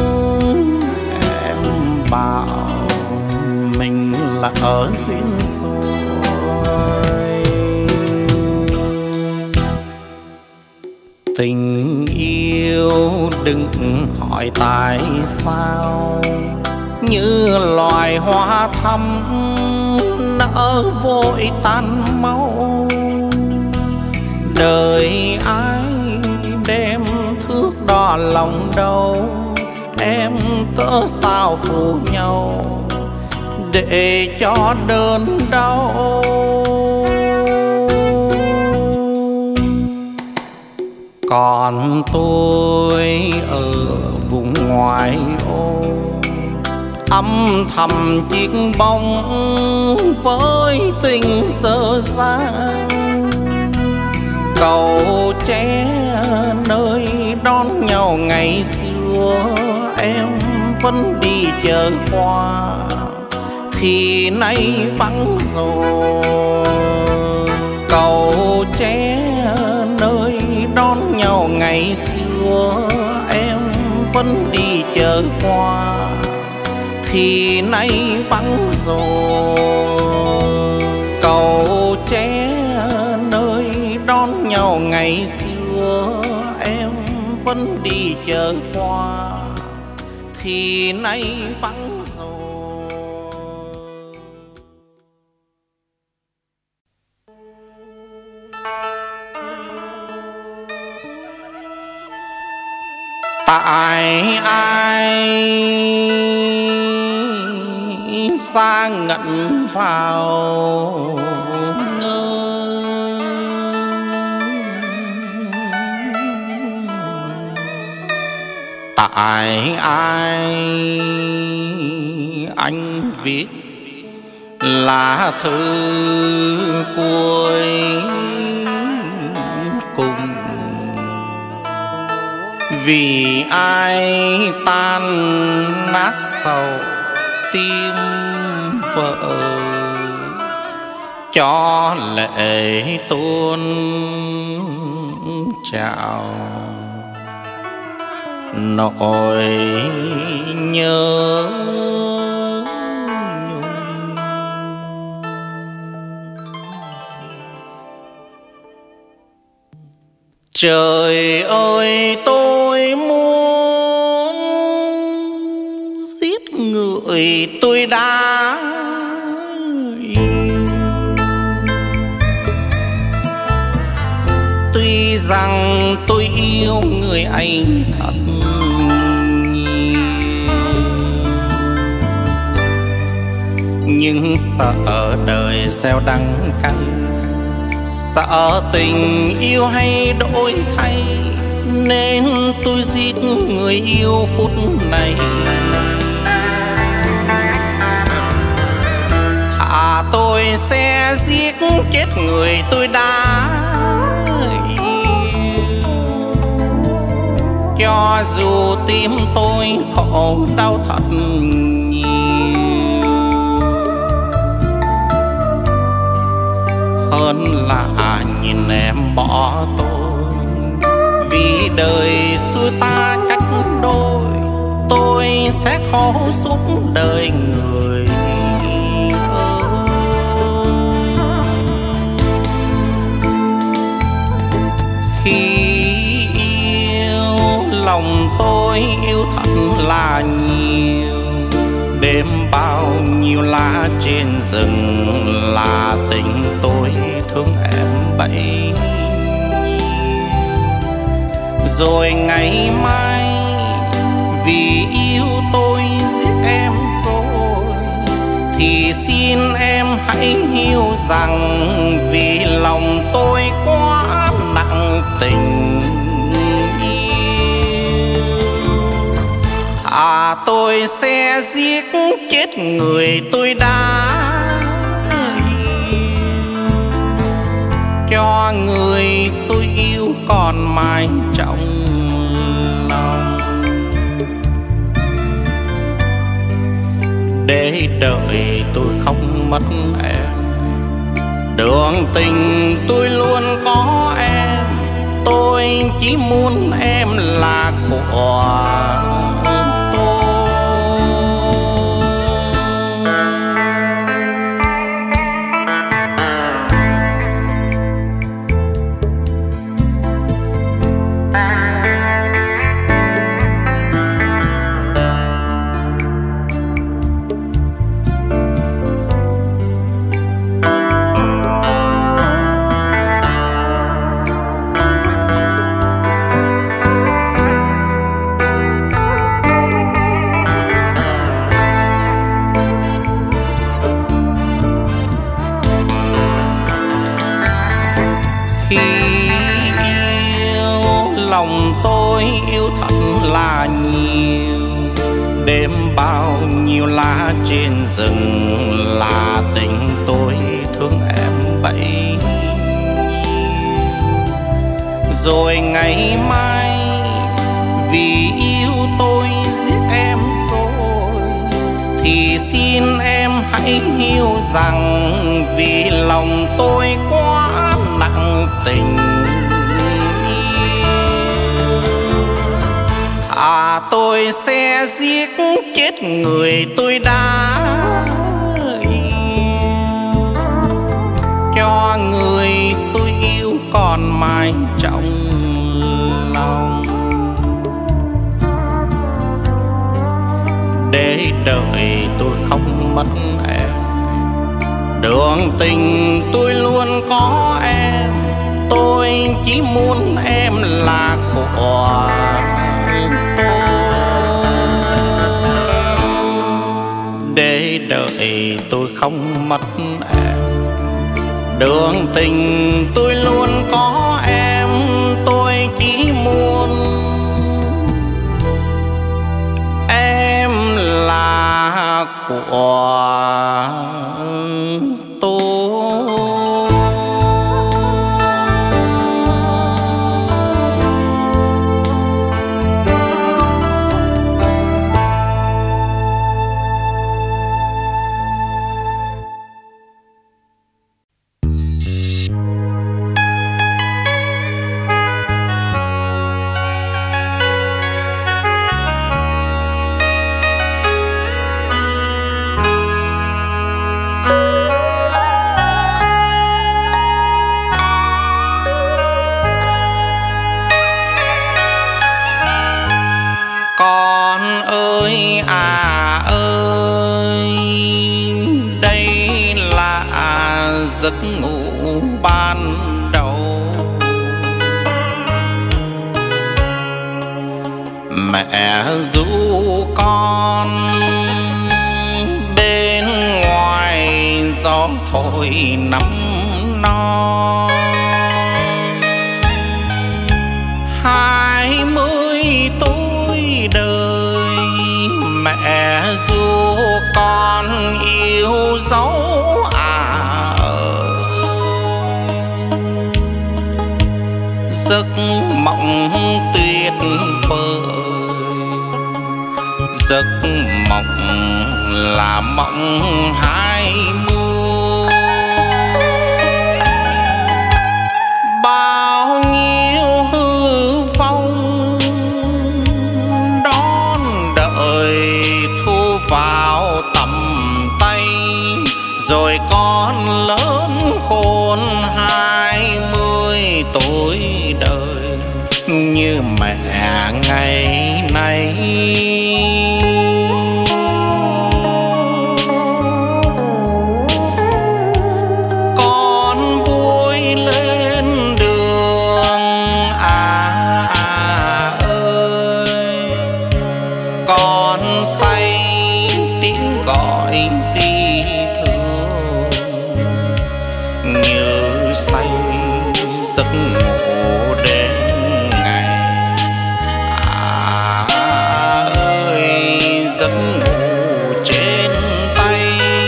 Em bảo mình là ở duyên rồi. Tình yêu đừng hỏi tại sao, như loài hoa thắm nở vội tan mau. Đời ai đem thước đo lòng đâu, em cỡ sao phụ nhau để cho đơn đau. Còn tôi ở vùng ngoại ô, âm thầm chiếc bóng với tình dở dang. Cầu tre nơi đón nhau ngày xưa, em vẫn đi chờ qua thì nay vắng rồi. Cầu tre nơi đón nhau ngày xưa, em vẫn đi chờ qua thì nay vắng rồi. Cầu tre nơi đón nhau ngày xưa, em vẫn đi chờ qua thì nay vắng rồi. Tại ai xa ngẩn vào tại ai anh viết lá thư cuối cùng, vì ai tan nát sầu tim vỡ cho lệ tuôn trào nỗi nhớ nhung. Trời ơi, tôi muốn giết người tôi đã yêu, tuy rằng tôi yêu người anh thật nhiều, nhưng sợ đời gieo đắng cay, sợ tình yêu hay đổi thay, nên tôi giết người yêu phút này. Thà tôi sẽ giết chết người tôi đã yêu, cho dù tim tôi khổ đau thật nhiều, hơn là nhìn em bỏ tôi. Vì đời xui ta cách đôi, tôi sẽ khổ suốt đời người ơi. Khi yêu lòng tôi yêu thật là nhiều, đêm bao nhiêu lá trên rừng là tình tôi thương em bấy. Rồi ngày mai vì yêu tôi giết em rồi, thì xin em hãy hiểu rằng vì lòng tôi quá nặng tình yêu. À tôi sẽ giết chết người tôi đã yêu, cho người tôi yêu còn mãi trong lòng, để đợi tôi không mất em. Đường tình tôi luôn có em, tôi chỉ muốn em là của lòng tôi yêu thật là nhiều. Đêm bao nhiêu lá trên rừng là tình tôi thương em bấy. Rồi ngày mai vì yêu tôi giết em rồi, thì xin em hãy hiểu rằng vì lòng tôi quá nặng tình. À tôi sẽ giết chết người tôi đã yêu, cho người tôi yêu còn mãi trong lòng, để đợi tôi không mất em. Đường tình tôi luôn có em, tôi chỉ muốn em là của để đợi tôi không mất em. Đường tình tôi luôn có em, tôi chỉ muốn em là của tôi. Giấc ngủ ban đầu, mẹ ru con bên ngoài gió thổi nắm non. Hai mươi tuổi đời mẹ ru con yêu dấu giấc mộng tuyệt vời. Giấc mộng là mộng hai mươi, bao nhiêu hư vọng đón đợi gọi gì thương, như say giấc ngủ đến ngày. À ơi giấc ngủ trên tay,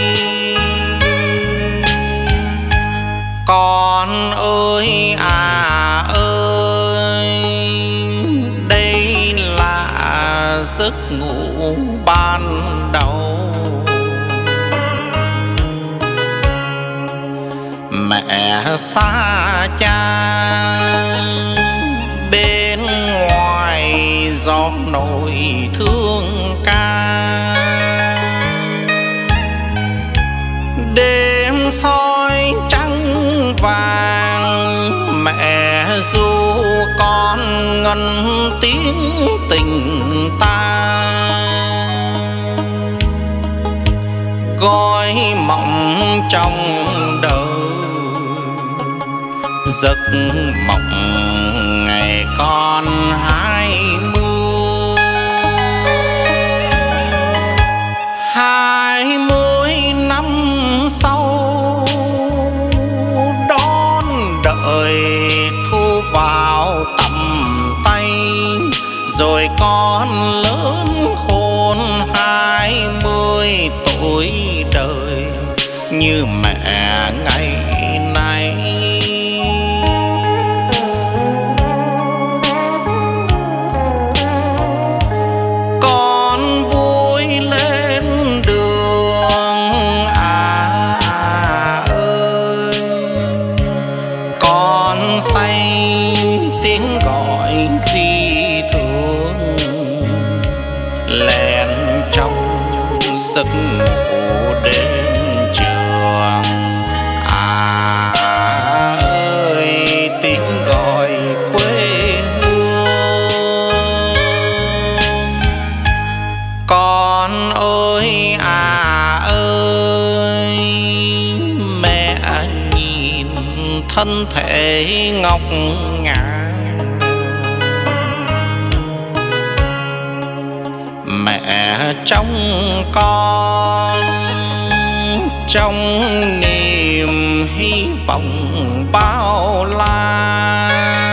con ơi à ơi, đây là giấc ngủ ban đầu. Mẹ xa cha bên ngoài gió nổi thương ca, đêm soi trắng vàng mẹ ru con ngân tiếng tình ta, gói mộng trong đời giấc mộng ngày con hai mươi. Hai mươi năm sau đón đợi thu vào tầm tay, rồi con lớn khôn hai mươi tuổi đời như mẹ ngày nay. Con vui lên đường à, à ơi, con say tiếng gọi di thương, lén trong giấc ngủ đến trường. À ơi tiếng gọi quê hương, con ơi à ơi, mẹ nhìn thân thể ngọc ngà, mẹ trong con trong niềm hy vọng bao la.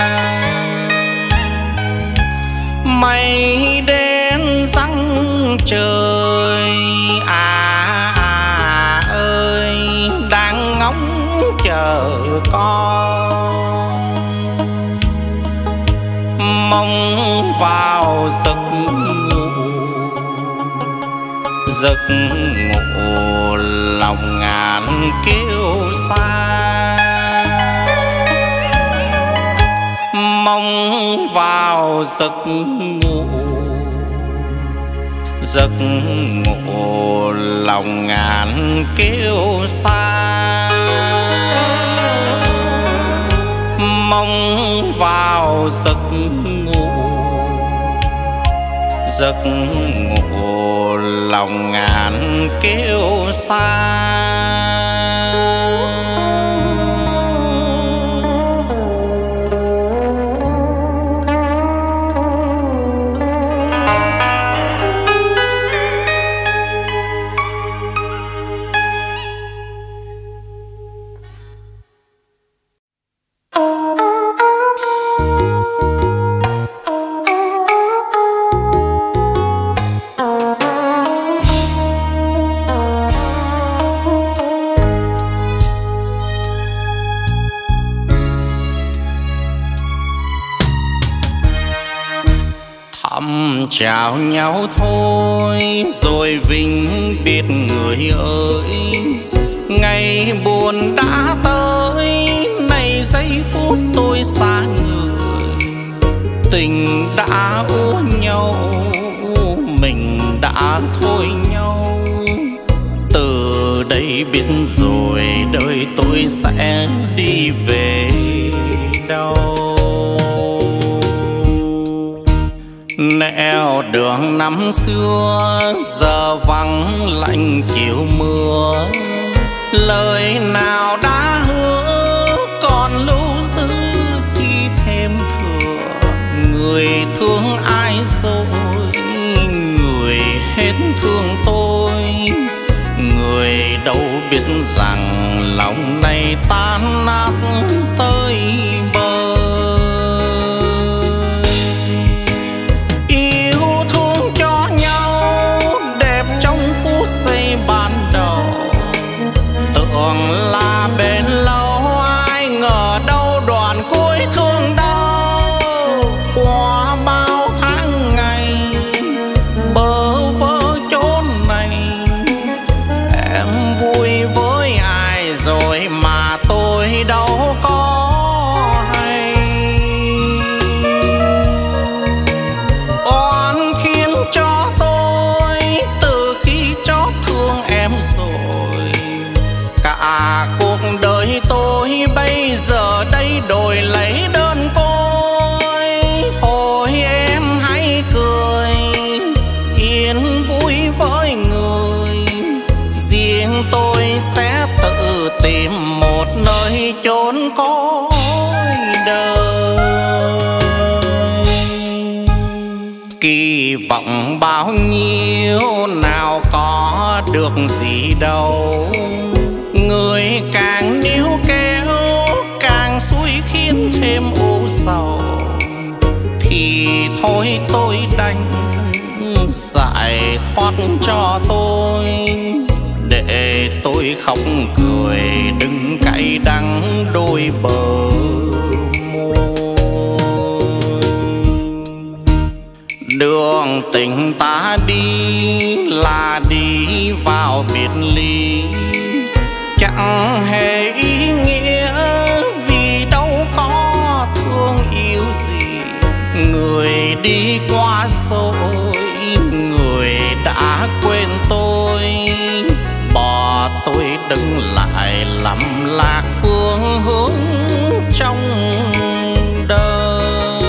Mây đen răng trời à, à ơi, đang ngóng chờ con, mong vào giấc ngủ, giấc ngủ lòng ngàn kêu xa, mong vào giấc ngủ, giấc ngủ lòng ngàn kêu xa, mong vào giấc ngủ, giấc ngủ lòng ngàn kêu xa. Chào nhau thôi rồi vĩnh biệt người ơi, ngày buồn đã tới, này giây phút tôi xa người. Tình đã úa nhau, mình đã thôi nhau, từ đây biết rồi đời tôi sẽ đi về đâu. Nẻo đường năm xưa giờ vắng lạnh chiều mưa, lời nào đã hứa còn lưu giữ chi thêm thừa. Người thương ai rồi, người hết thương tôi, biết rằng lòng này tan nát tới bờ. Yêu thương cho nhau đẹp trong phút giây ban đầu, tưởng là bền lâu ai ngờ đâu đoạn cuối thương đau. Qua bao tháng ngày bơ vơ chốn này, em vui với ai rồi mà tôi đâu có hay. Oan khiến cho tôi từ khi chót thương em rồi, cả cuộc đời tôi bây giờ đây đổi lấy đơn côi. Hồi em hãy cười yên vui với người, riêng tôi sẽ tự tìm một nơi chốn cõi đời. Kỳ vọng bao nhiêu nào có được gì đâu, người càng níu kéo càng xui khiến thêm u sầu. Thì thôi tôi đành giải thoát cho tôi, để tôi khóc cười đừng cay đắng đôi bờ môi. Đường tình ta đi là đi vào biệt ly, chẳng hề ý nghĩa vì đâu có thương yêu gì. Người đi qua rồi, người đã quên tôi, bỏ tôi đứng lại lầm lạc phương hướng trong đời.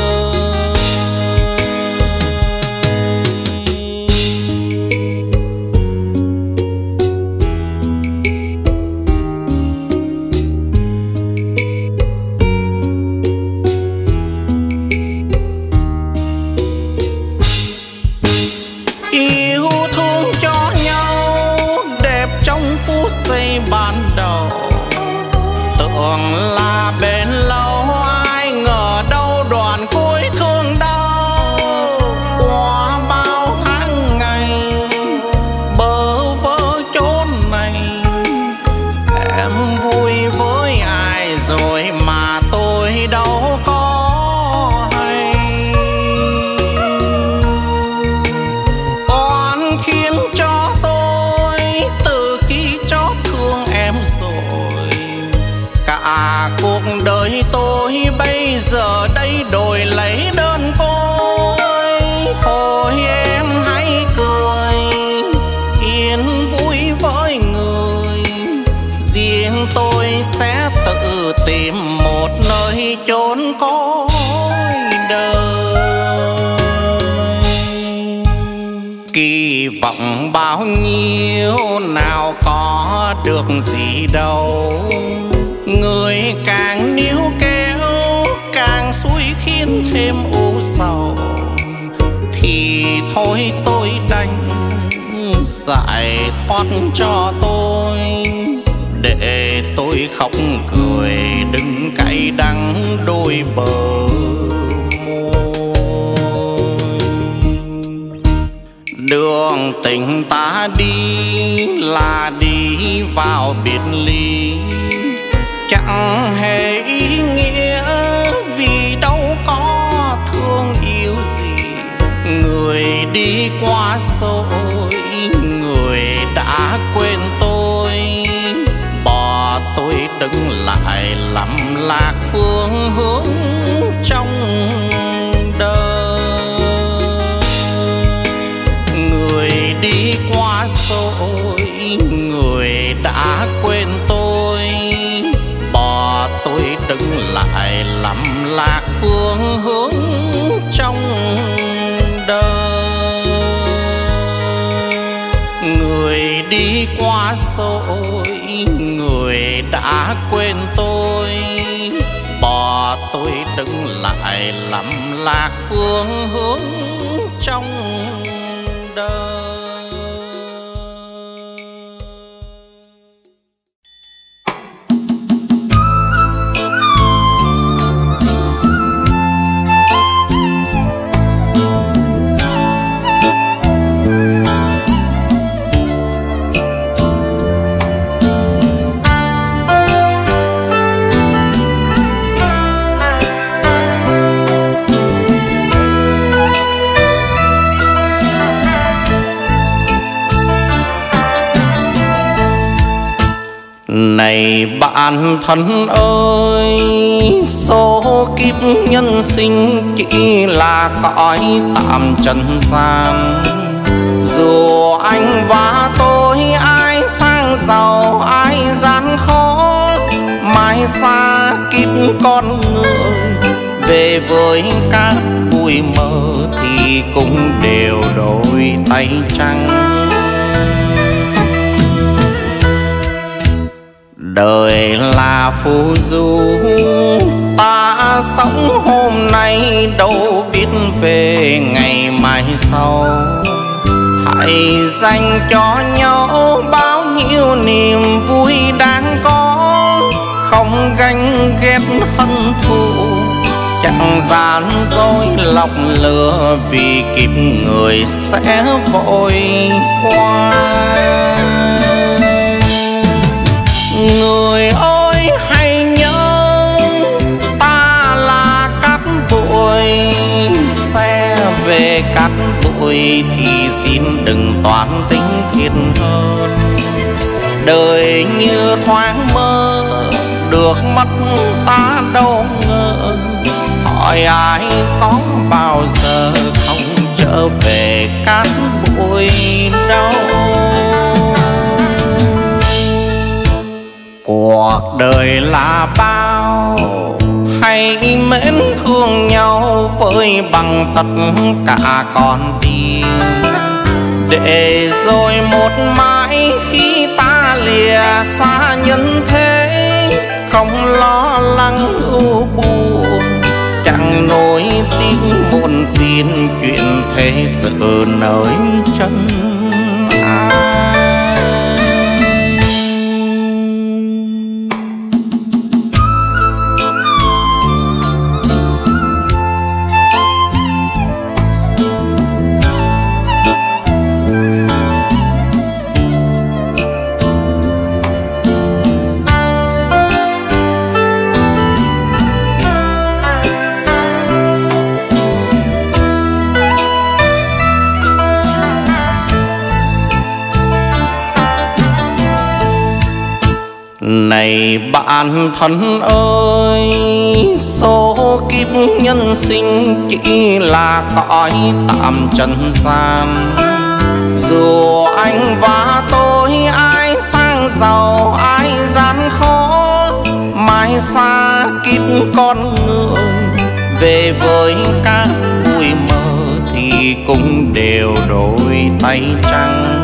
Yêu thương cho nhau đẹp trong phút giây ban đầu, tưởng là bền lâu ai ngờ đâu đoạn cuối thương đau. Qua bao tháng ngày bơ vơ chốn này, em vui với ai rồi mà tôi đâu có hay. Oan khiến cho tôi từ khi chót thương em rồi, cả cuộc đời tôi bây giờ đây đổi lấy đơn côi. Hồi em hãy cười yên vui với người, riêng tôi sẽ tự tìm một nơi chốn cõi đời. Kỳ vọng bao nhiêu nào có được gì đâu, người càng níu kéo càng xui khiến thêm u sầu. Thì thôi tôi đành giải thoát cho tôi, để tôi khóc cười đừng cay đắng đôi bờ môi. Đường tình ta đi là đi vào biệt ly, chẳng hề ý nghĩa vì đâu có thương yêu gì. Người đi qua rồi, người đã quên tôi, bỏ tôi đứng lại lầm lạc phương hướng trong đời. Người đi qua rồi, người đã quên tôi, bỏ tôi đứng lại lầm lạc phương hướng trong đời. Người đi qua rồi, người đã quên tôi, bỏ tôi đứng lại lầm lạc phương hướng trong đời. Này bạn thân ơi, số kiếp nhân sinh chỉ là cõi tạm trần gian. Dù anh và tôi ai sang giàu ai gian khó, mãi xa kiếp con người về với các bụi mơ thì cũng đều đôi tay trắng. Đời là phù du, ta sống hôm nay đâu biết về ngày mai sau. Hãy dành cho nhau bao nhiêu niềm vui đáng có, không ganh ghét hận thù, chẳng gian dối lọc lừa, vì kiếp người sẽ vội qua. Người ơi hãy nhớ, ta là cát bụi, xe về cát bụi thì xin đừng toán tính thiệt hơn. Đời như thoáng mơ, được mất ta đâu ngờ, hỏi ai có bao giờ không trở về cát bụi đâu. Cuộc đời là bao, hãy mến thương nhau với bằng tất cả con tim, để rồi một mãi khi ta lìa xa nhân thế, không lo lắng ưu buồn, chẳng nỗi tiếc muộn phiền chuyện thế sự nơi chân ai. Này bạn thân ơi, số kiếp nhân sinh chỉ là cõi tạm trần gian. Dù anh và tôi ai sang giàu ai gian khó, mãi xa kiếp con người về với các bụi mơ thì cũng đều đôi tay trắng.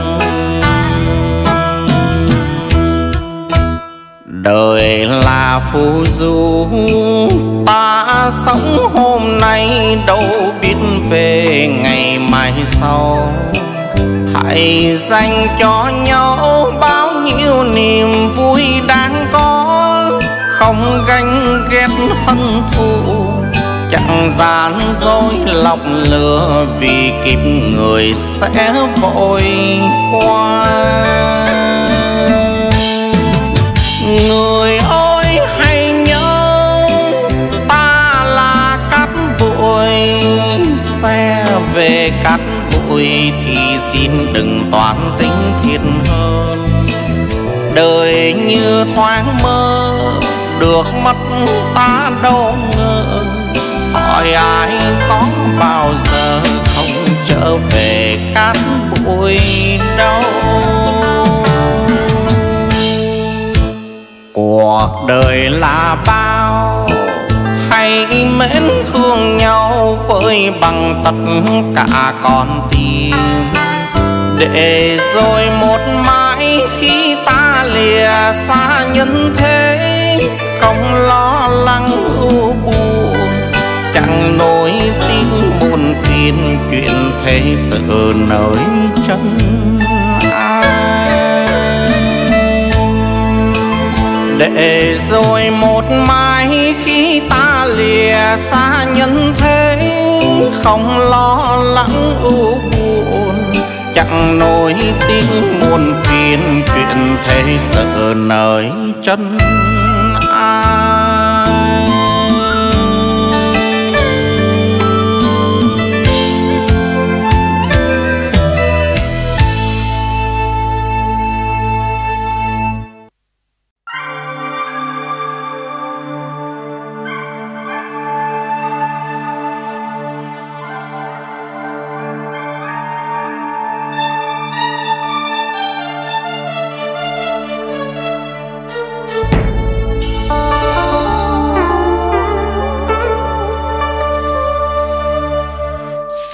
Đời là phù du, ta sống hôm nay đâu biết về ngày mai sau. Hãy dành cho nhau bao nhiêu niềm vui đáng có, không ganh ghét hận thù, chẳng gian dối lọc lừa, vì kiếp người sẽ vội qua. Người ơi hãy nhớ, ta là cát bụi, xe về cát bụi thì xin đừng toán tính thiệt hơn. Đời như thoáng mơ, được mất ta đâu ngờ, hỏi ai có bao giờ không trở về cát bụi đâu. Cuộc đời là bao, hãy mến thương nhau với bằng tất cả con tim, để rồi một mãi khi ta lìa xa nhân thế, không lo lắng ưu buồn, chẳng nỗi tiếc muộn phiền chuyện thế sự nơi chân ai. Để rồi một mai khi ta lìa xa nhân thế, không lo lắng ưu buồn, chẳng nỗi tiếc muộn phiền chuyện thế sự nơi chân ai.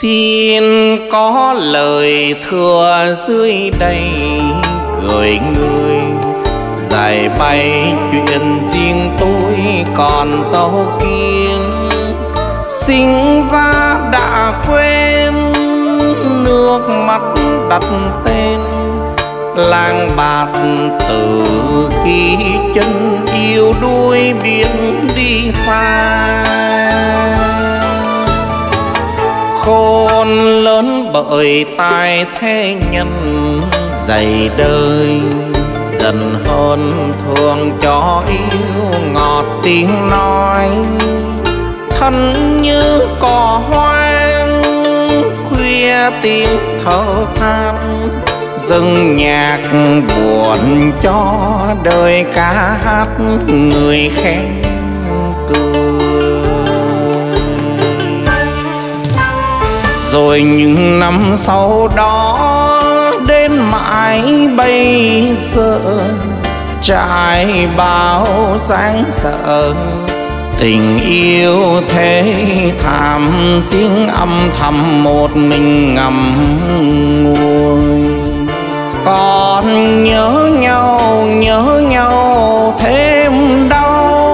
Xin có lời thưa dưới đây gửi người giải bày chuyện riêng tôi còn dấu kín. Sinh ra đã quên nước mắt đặt tên làng bạt từ khi chân yêu đuôi biển đi xa. Khôn lớn bởi tai thế nhân dày đời, dần hơn thường cho yêu ngọt tiếng nói. Thân như cỏ hoang khuya tiếng thở than, dâng nhạc buồn cho đời ca hát người khen cười. Rồi những năm sau đó đến mãi bây giờ, trải bao sáng sợ tình yêu thế thảm, riêng âm thầm một mình ngậm ngùi. Còn nhớ nhau nhớ nhau thêm đau,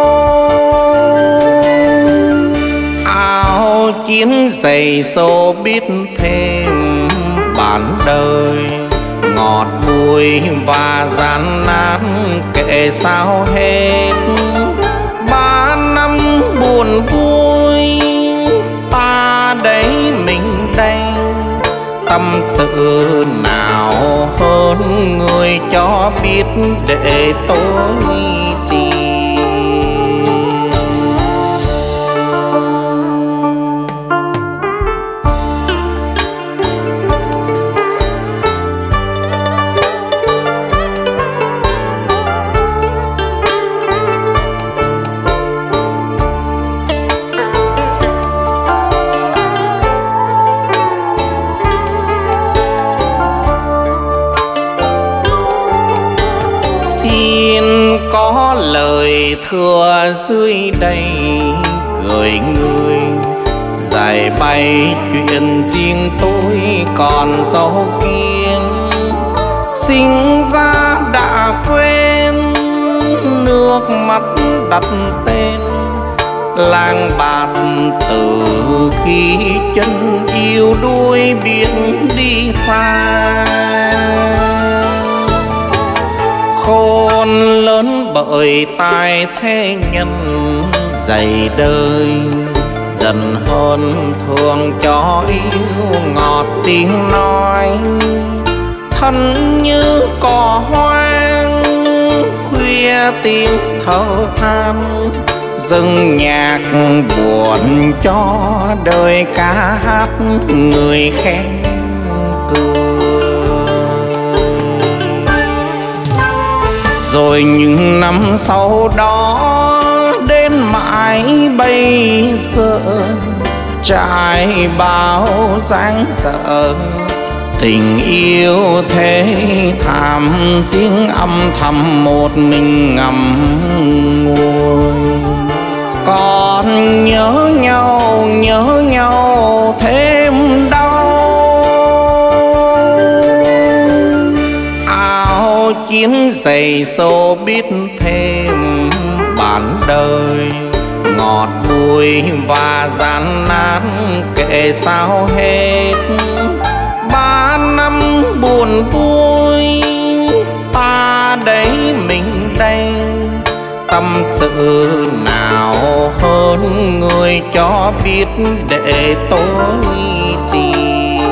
áo chiến giày xô biết thêm bản đời ngọt bùi và gian nan kể sao hết. Ba năm buồn vui ta đấy mình đây, tâm sự nào hơn người cho biết để tôi tìm. Có lời thưa dưới đây gửi người giải bày chuyện riêng tôi còn dấu kín. Sinh ra đã quên nước mắt đặt tên làng bạt từ khi chân yêu đuôi biển đi xa. Khôn lớn bởi tai thế nhân dày đời, dần hơn thường cho yêu ngọt tiếng nói. Thân như cỏ hoang khuya tiếng thở than, dâng nhạc buồn cho đời ca hát người khen cười. Rồi những năm sau đó đến mãi bây giờ, trải bao dáng sợ tình yêu thế thảm, riêng âm thầm một mình ngậm ngùi. Còn nhớ nhau nhớ nhau thêm đau, áo chiến giày xô biết thêm bản đời ngọt bùi và gian nan kể sao hết. Ba năm buồn vui ta đấy mình đây, tâm sự nào hơn người cho biết để tôi tìm.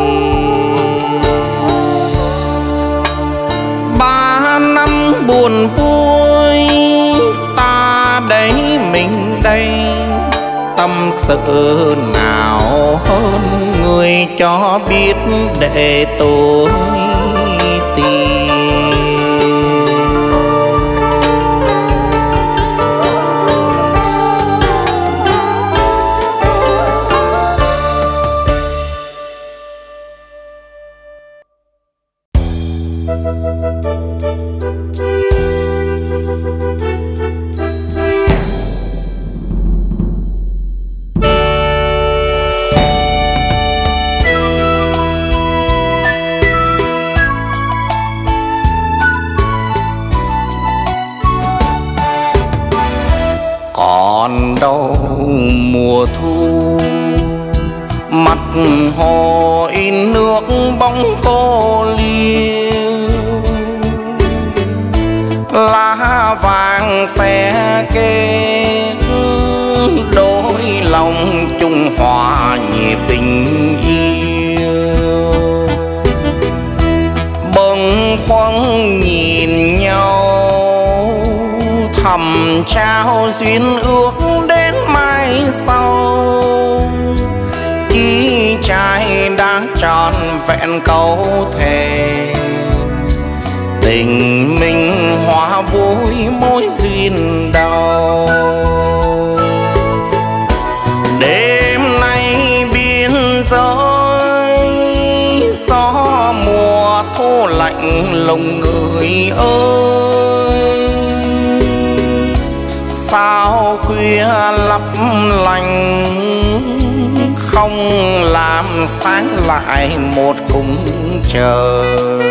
Ba năm buồn vui ta đấy mình đây, tâm sự nào hơn người cho biết để tôi tìm. đầu mùa thu. Mặt hồ in nước bóng tô liêu, lá vàng xe kê đôi lòng chung hòa nhịp tình yêu. Bâng khuâng nhìn nhau thầm trao duyên ước đến mai sau. Chí trai đã tròn vẹn câu thề, tình mình hóa vui mối duyên đầu. Đêm nay biên giới gió mùa thu lạnh lùng người ơi. Sao khuya lấp lành không làm sáng lại một khung trời.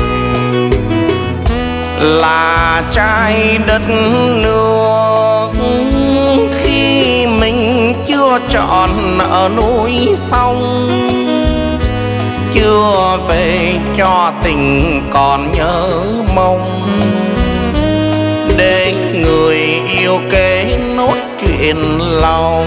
Là trái đất nước khi mình chưa chọn ở núi sông, chưa về cho tình còn nhớ mong. Để người yêu kể nốt chuyện lòng.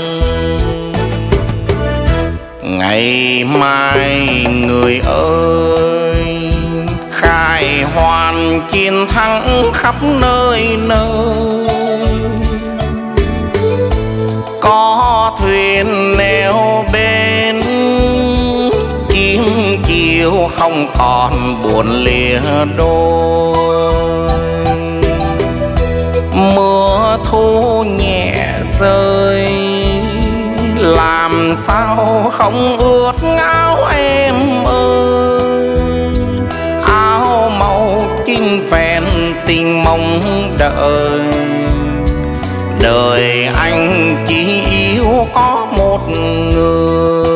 Ngày mai người ơi khai hoàn chiến thắng khắp nơi nơi. Có thuyền neo bên chim chiều không còn buồn lìa đôi. Mưa thu nhẹ rơi làm sao không ướt áo em ơi. Áo màu kinh phèn tình mong đợi. Đời anh chỉ yêu có một người.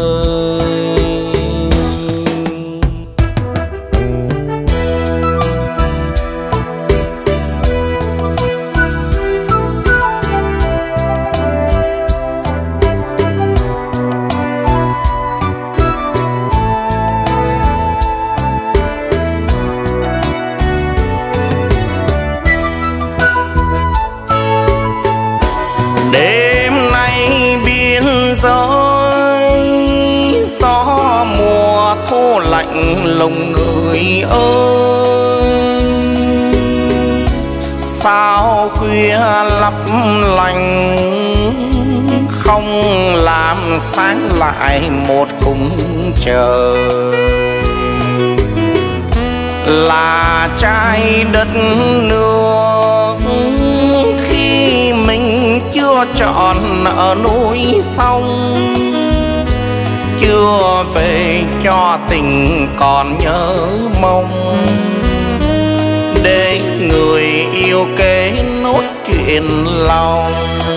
Đêm nay biên giới gió mùa thu lạnh lùng người ơi. Sao khuya lấp lành không làm sáng lại một khung trời. Là trái đất nước khi mình chưa chọn ở núi sông, chưa về cho tình còn nhớ mong. Để người yêu kể nốt chuyện lòng.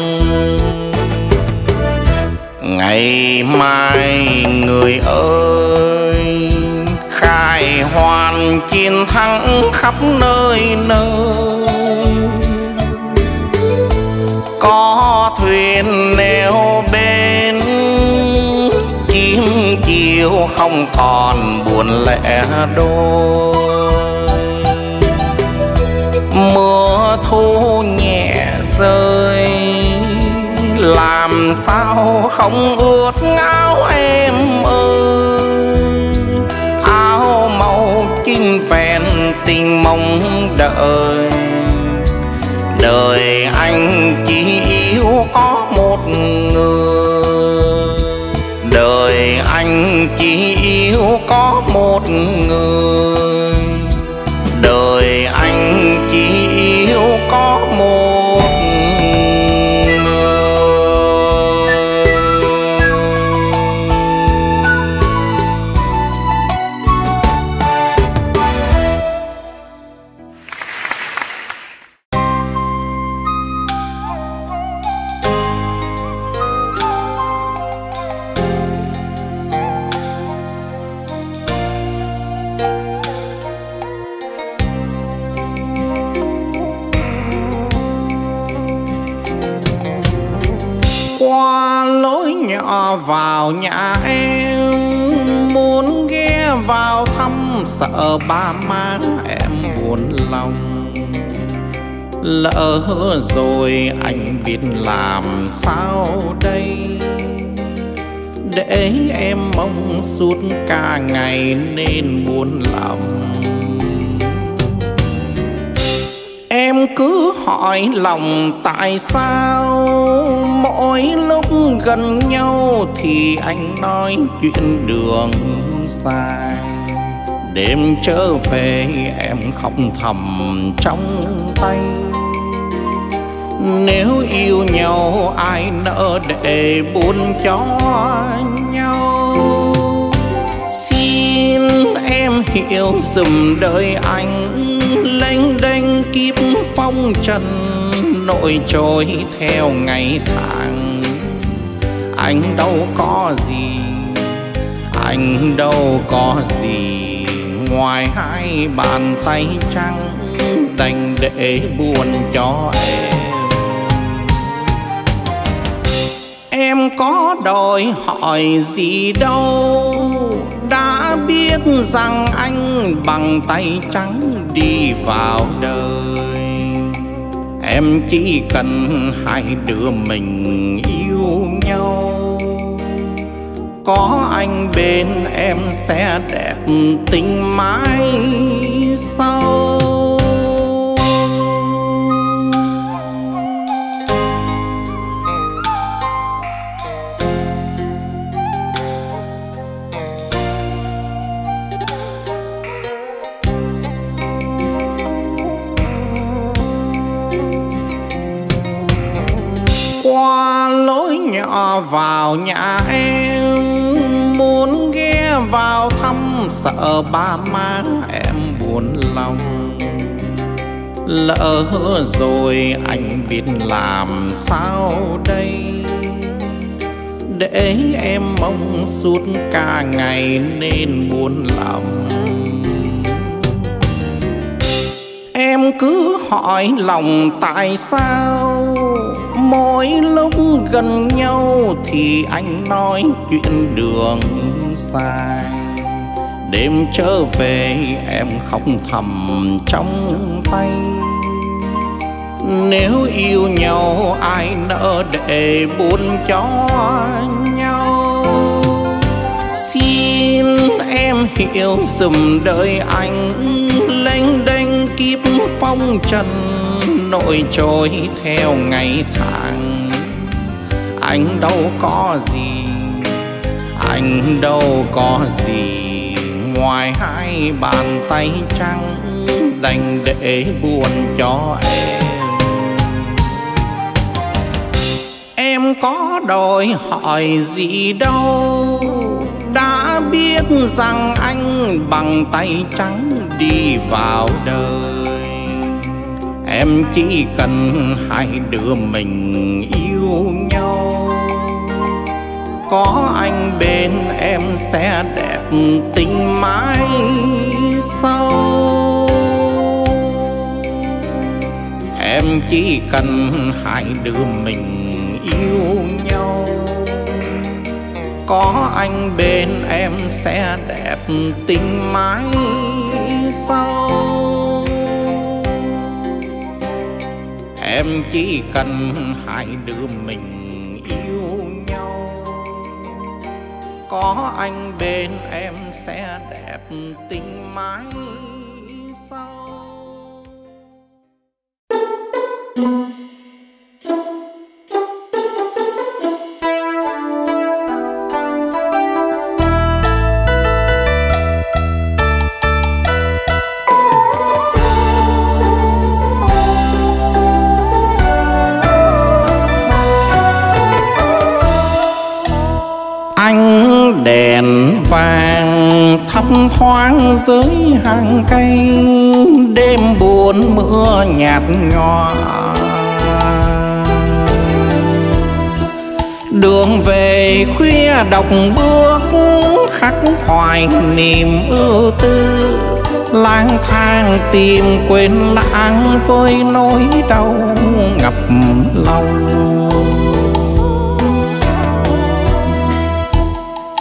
Ngày mai người ơi khai hoàn chiến thắng khắp nơi nơi. Có thuyền neo bên chim chiều không còn buồn lẻ đôi. Mưa thu nhẹ rơi làm sao không ướt áo em ơi. Áo màu kinh phèn tình mong đợi. Đời anh chỉ yêu có một người. Đời anh chỉ yêu có một người. Đời anh chỉ yêu có một người. nhỏ vào nhà em, muốn ghé vào thăm sợ ba má em buồn lòng. Lỡ rồi anh biết làm sao đây, để em mong suốt cả ngày nên buồn lòng. Em cứ hỏi lòng tại sao mỗi lúc gần nhau thì anh nói chuyện đường xa. Đêm trở về em khóc thầm trong tay, nếu yêu nhau ai nỡ để buồn cho nhau. Xin em hiểu dùm đời anh lênh đênh kiếp phong trần, nổi trôi theo ngày tháng. Anh đâu có gì, anh đâu có gì ngoài hai bàn tay trắng đành để buồn cho em. Em có đòi hỏi gì đâu, đã biết rằng anh bằng tay trắng đi vào đời. Em chỉ cần hai đứa mình yêu nhau, có anh bên em sẽ đẹp tình mãi sau. Qua lối nhỏ vào nhà em, muốn ghé vào thăm sợ ba má em buồn lòng. Lỡ rồi anh biết làm sao đây, để em mong suốt cả ngày nên buồn lòng. Em cứ hỏi lòng tại sao mỗi lúc gần nhau thì anh nói chuyện đường xa. Đêm trở về em khóc thầm trong tay, nếu yêu nhau ai nỡ để buồn cho nhau. Xin em hiểu dùm đời anh lênh đênh kiếp phong trần, nổi trôi theo ngày tháng. Anh đâu có gì, anh đâu có gì ngoài hai bàn tay trắng đành để buồn cho em. Em có đòi hỏi gì đâu, đã biết rằng anh bằng tay trắng đi vào đời. Em chỉ cần hai đứa mình yêu nhau, có anh bên em sẽ đẹp tình mãi sau. Em chỉ cần hai đứa mình yêu nhau, có anh bên em sẽ đẹp tình mãi sau. Em chỉ cần hai đứa mình yêu nhau, có anh bên em sẽ đẹp tình mãi sau. Ánh đèn vàng thấp thoáng dưới hàng cây, đêm buồn mưa nhạt nhòa. Đường về khuya đọc bước khắc khoải niềm ưu tư, lang thang tìm quên lãng với nỗi đau ngập lòng.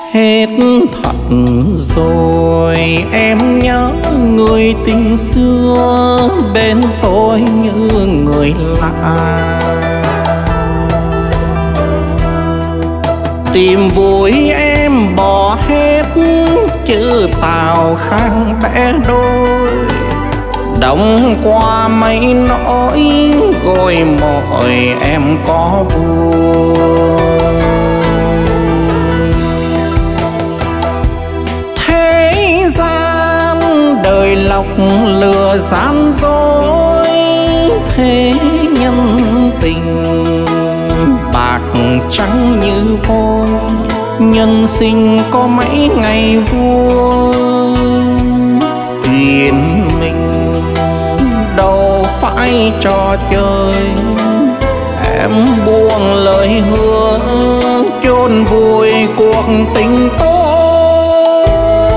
Hết thật rồi em nhớ người tình xưa bên tôi như người lạ. Tìm vui em bỏ hết chữ tào khang bẽ đôi, đóng qua mấy nỗi gôi mỏi em có vui. Thế gian đời lọc lừa gian dối, thế nhân tình bạc trắng như vôi. Nhân sinh có mấy ngày vui, duyên mình đâu phải trò chơi. Em buông lời hứa chôn vùi cuộc tình tôi.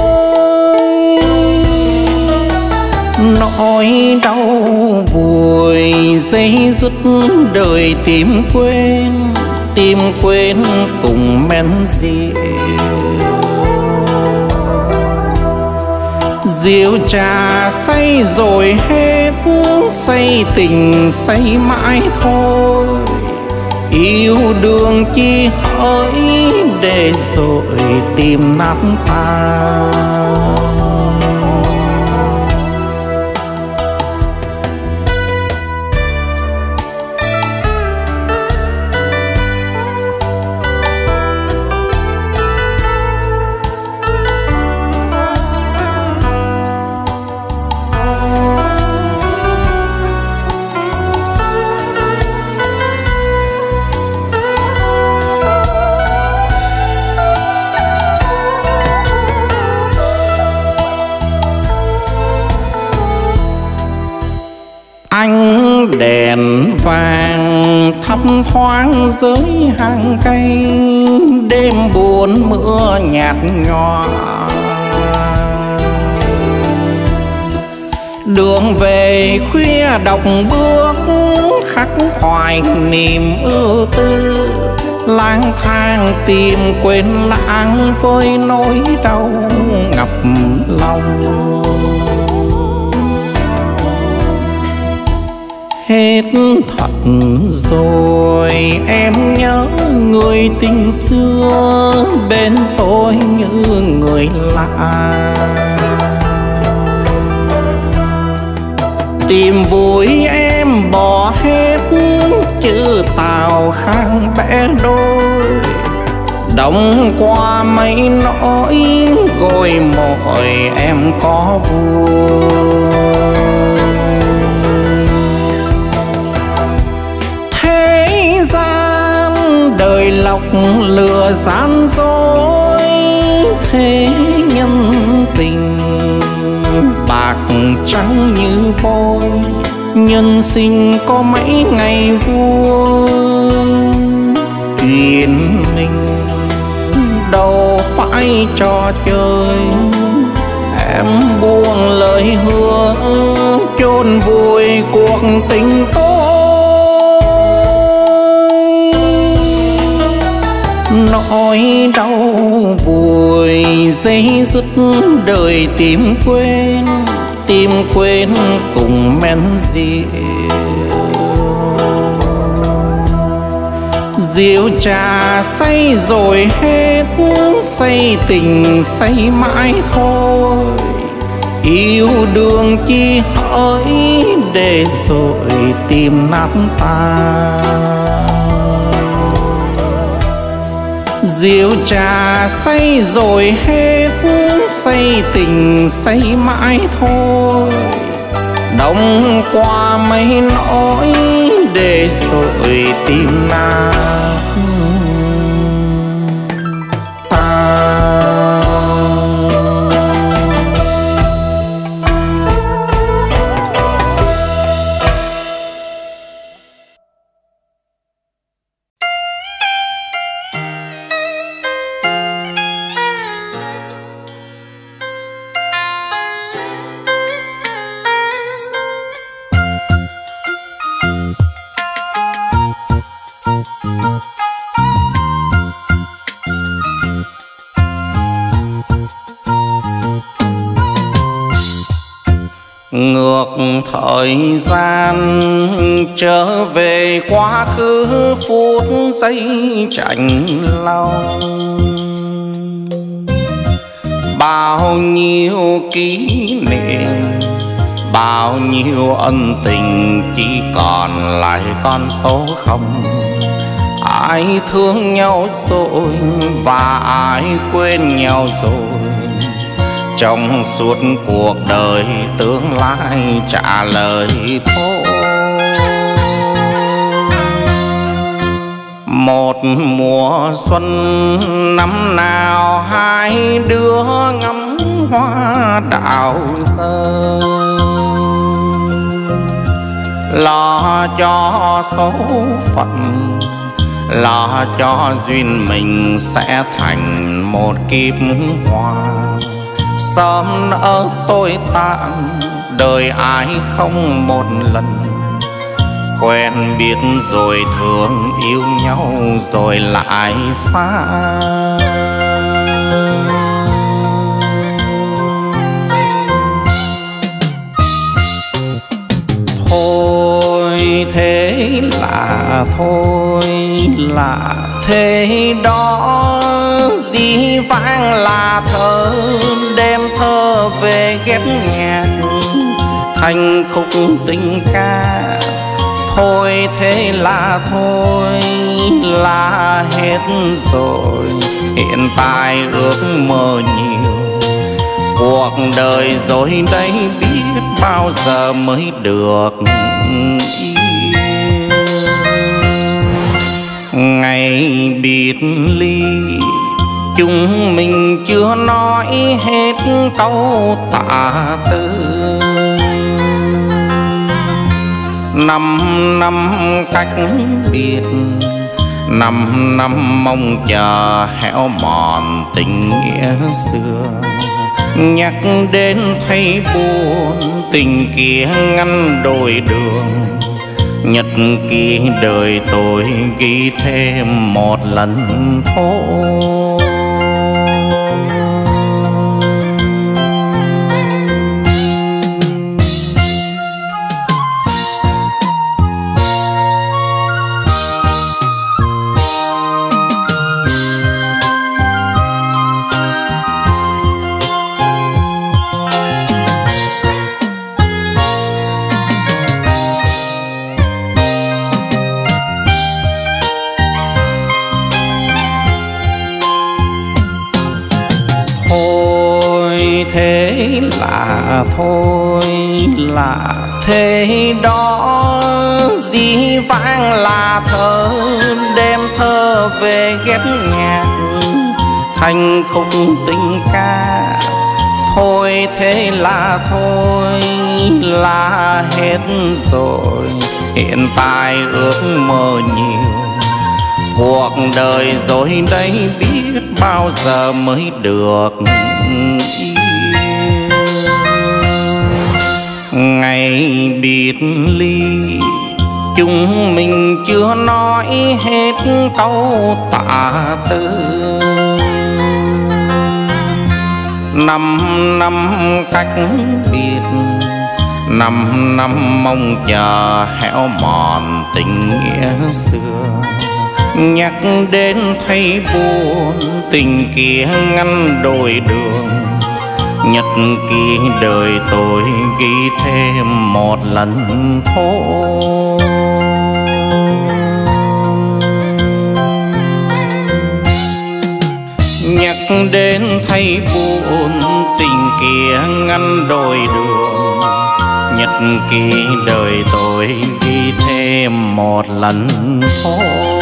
Nỗi đau vùi dây dứt đời tìm quên, tìm quên cùng men rượu. Rượu trà say rồi hết, say tình say mãi thôi. Yêu đương chi hỡi để rồi tìm nát tan. Ánh đèn vàng thấp thoáng dưới hàng cây, đêm buồn mưa nhạt nhòa. Đường về khuya đọc bước khắc khoải niềm ưu tư. Lang thang tìm quên lãng với nỗi đau ngập lòng. Hết thật rồi em nhớ người tình xưa bên tôi như người lạ. Tìm vui em bỏ hết chữ tào khang bẽ đôi, đóng qua mấy nỗi gôi mỏi em có vui. Đời lọc lừa gian dối, thế nhân tình bạc trắng như vôi. Nhân sinh có mấy ngày vui, duyên mình đâu phải trò chơi. Em buông lời hứa chôn vùi cuộc tình tôi. Nỗi đau vùi dây dứt đời tìm quên, tìm quên cùng men rượu. Rượu trà say rồi hết, say tình say mãi thôi. Yêu đương chi hỡi để rồi tìm nát tan. Rượu trà say rồi hết, say tình say mãi thôi. Đóng qua mấy nỗi để rồi tìm nát thời gian trở về quá khứ phút giây chạnh lòng, bao nhiêu kỷ niệm bao nhiêu ân tình chỉ còn lại con số không. Ai thương nhau rồi và ai quên nhau rồi, trong suốt cuộc đời tương lai trả lời thôi. Một mùa xuân năm nào hai đứa ngắm hoa đào rơi, lo cho số phận, lo cho duyên mình sẽ thành một kiếp hoa. Sớm nỡ tôi tàn đời ai không một lần, quen biết rồi thương yêu nhau rồi lại xa. Thôi thế là thôi là thế đó, dĩ vãng là thơ đem thơ về ghép nhạc thành khúc tình ca. Thôi thế là thôi là hết rồi, hiện tại ước mơ nhiều, cuộc đời rồi đây biết bao giờ mới được yêu. Ngày biệt ly chúng mình chưa nói hết câu tạ tư, năm năm cách biệt, năm năm mong chờ héo mòn tình nghĩa xưa. Nhắc đến thấy buồn tình kia ngăn đôi đường, nhật ký đời tôi ghi thêm một lần thôi. Thế là thôi là thế đó, dĩ vãng là thơ đem thơ về ghép nhạc thành khúc tình ca. Thôi thế là thôi là hết rồi, hiện tại ước mơ nhiều, cuộc đời rồi đây biết bao giờ mới được yêu. Ngày biệt ly chúng mình chưa nói hết câu tạ tư, năm năm cách biệt, năm năm mong chờ héo mòn tình nghĩa xưa. Nhắc đến thấy buồn tình kia ngăn đôi đường, nhật ký đời tôi ghi thêm một lần thôi. Nhắc đến thấy buồn tình kia ngăn đôi đường, nhật ký đời tôi ghi thêm một lần thôi.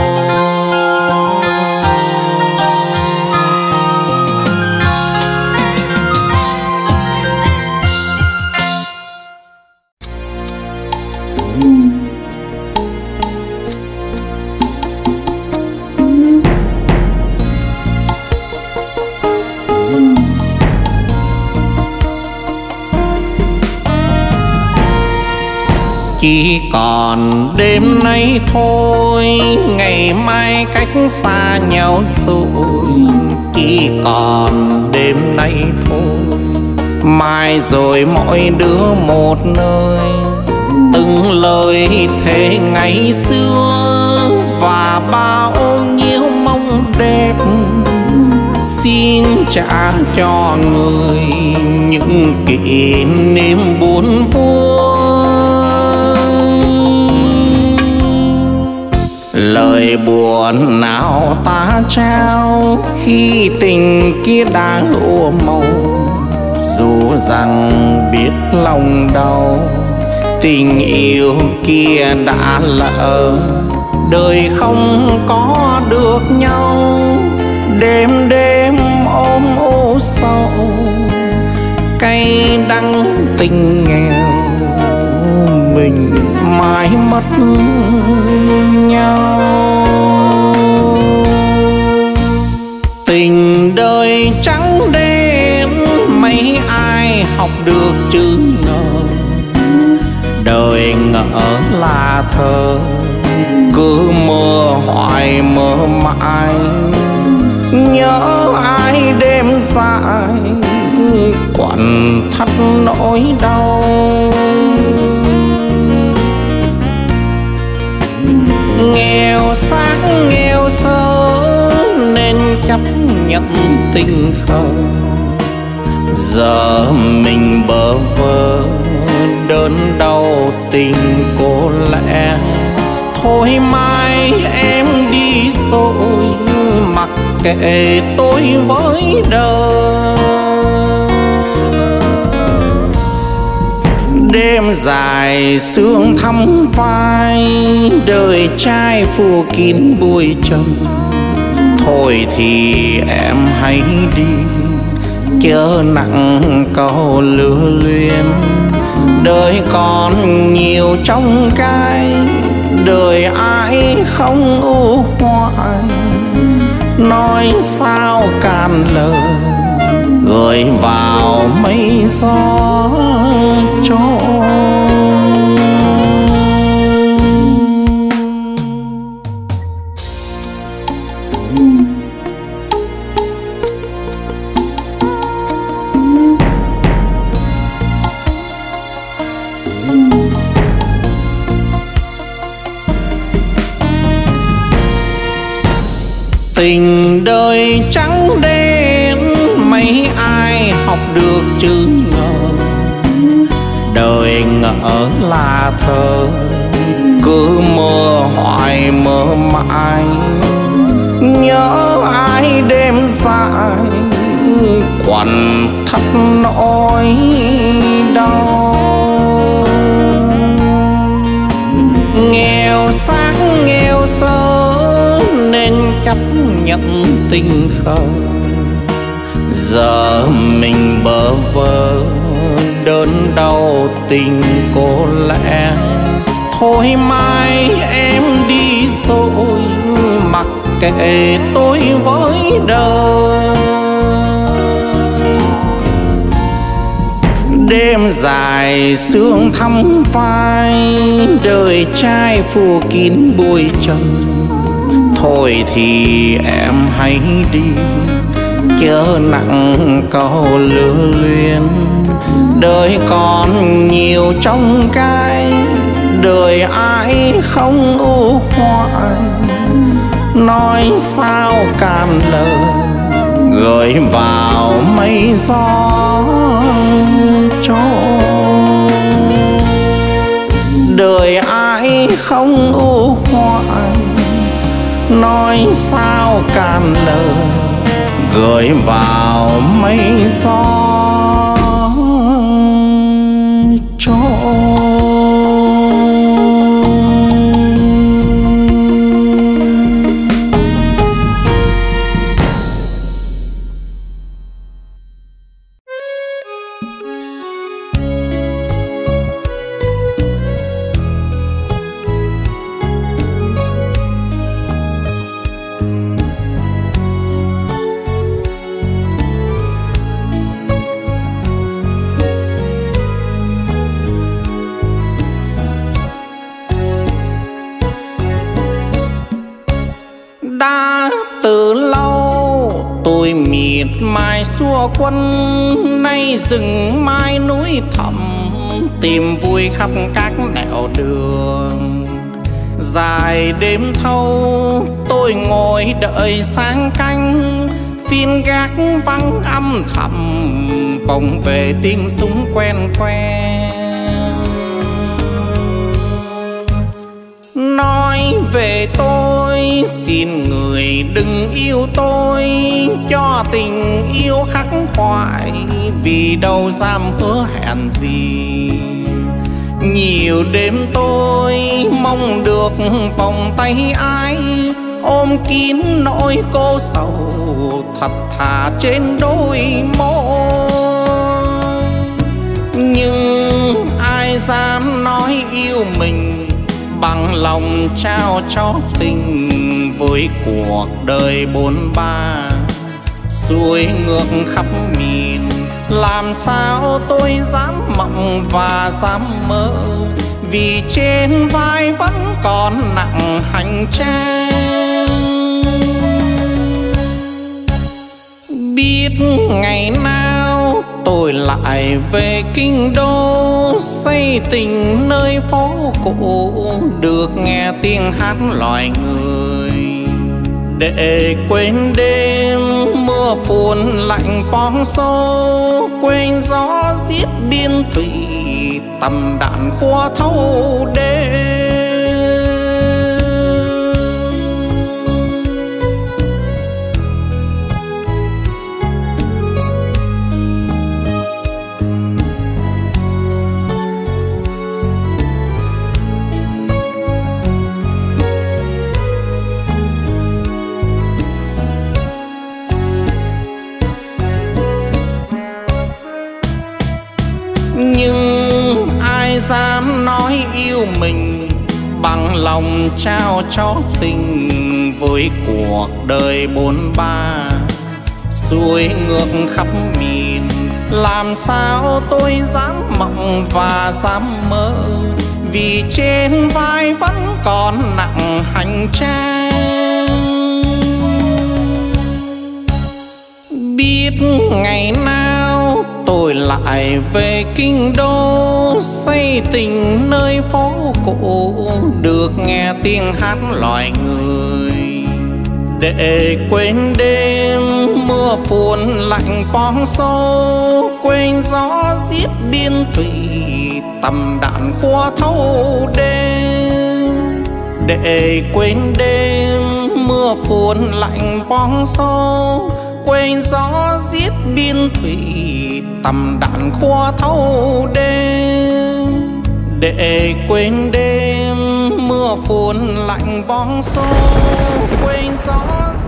Chỉ còn đêm nay thôi, ngày mai cách xa nhau rồi. Chỉ còn đêm nay thôi, mai rồi mỗi đứa một nơi, từng lời thề ngày xưa và bao nhiêu mong đẹp xin trả cho người những kỷ niệm buồn vui. Lời buồn nào ta trao khi tình kia đã ua màu, dù rằng biết lòng đau tình yêu kia đã lỡ, đời không có được nhau, đêm đêm ôm u sầu cay đắng tình nghèo, mình mãi mất nhau. Tình đời trắng đen mấy ai học được chữ ngờ, đời ngỡ là thơ cứ mơ hoài mơ mãi, nhớ ai đêm dài quặn thắt nỗi đau. Nghèo sáng nghèo sơ nên chấp nhận tình khờ, giờ mình bơ vơ đớn đau tình cô lẽ. Thôi mai em đi rồi mặc kệ tôi với đời, đêm dài sương thắm vai đời trai phủ kín bụi trần. Thôi thì em hãy đi chớ nặng câu lưu luyến, đời còn nhiều trong cái đời ai không ưu hoài, nói sao cạn lời gửi vào mây gió trôi. Tình đời trắng đen mấy ai học được chữ ngờ, đời ngỡ là thơ cứ mơ hoài mơ mãi, nhớ ai đêm dài quặn thắt nỗi đau. Nghèo sáng nghèo sơ nên chấp nhận tình khờ, giờ mình bơ vơ đớn đau tình cô lẽ. Thôi mai em đi rồi mặc kệ tôi với đời, đêm dài sương thắm vai đời trai phủ kín bụi trần. Thôi thì em hãy đi chớ nặng câu lưu luyến, đời còn nhiều trong cái đời ai không ưu hoài, nói sao cạn lời gửi vào mây gió trôi. Đời ai không ưu hoài, nói sao cạn lời gửi vào mây gió trôi. Đã từ lâu tôi miệt mài xua quân, nay mai rừng mai núi thẳm, tìm vui khắp các nẻo đường. Dài đêm thâu tôi ngồi đợi sáng canh, phiên gác vắng âm thầm vọng về tiếng súng quen quen. Nói về tôi xin người đừng yêu tôi, cho tình yêu khắc khoải vì đâu dám hứa hẹn gì. Nhiều đêm tôi mong được vòng tay ai, ôm kín nỗi cô sầu thật thà trên đôi môi. Nhưng ai dám nói yêu mình bằng lòng trao cho tình, với cuộc đời bôn ba xuôi ngược khắp miền. Làm sao tôi dám mộng và dám mơ, vì trên vai vẫn còn nặng hành trang. Biết ngày nào tôi lại về kinh đô, xây tình nơi phố cũ, được nghe tiếng hát loài người. Để quên đêm mưa phùn lạnh bóng xô, quên gió giết biên thủy tầm đạn khua thâu đêm. Nhưng ai dám nói yêu mình bằng lòng trao cho tình, với cuộc đời bôn ba xuôi ngược khắp miền. Làm sao tôi dám mộng và dám mơ, vì trên vai vẫn còn nặng hành trang. Biết ngày nào tôi lại về kinh đô, xây tình nơi phố cũ, được nghe tiếng hát loài người. Để quên đêm mưa phùn lạnh bóng xô, quên gió giết biên thủy tầm đạn khua thâu đêm. Để quên đêm mưa phùn lạnh bóng xô, quên gió giết biên thủy tầm đạn khua thâu đêm. Để quên đêm mưa phùn lạnh bóng xô, quên gió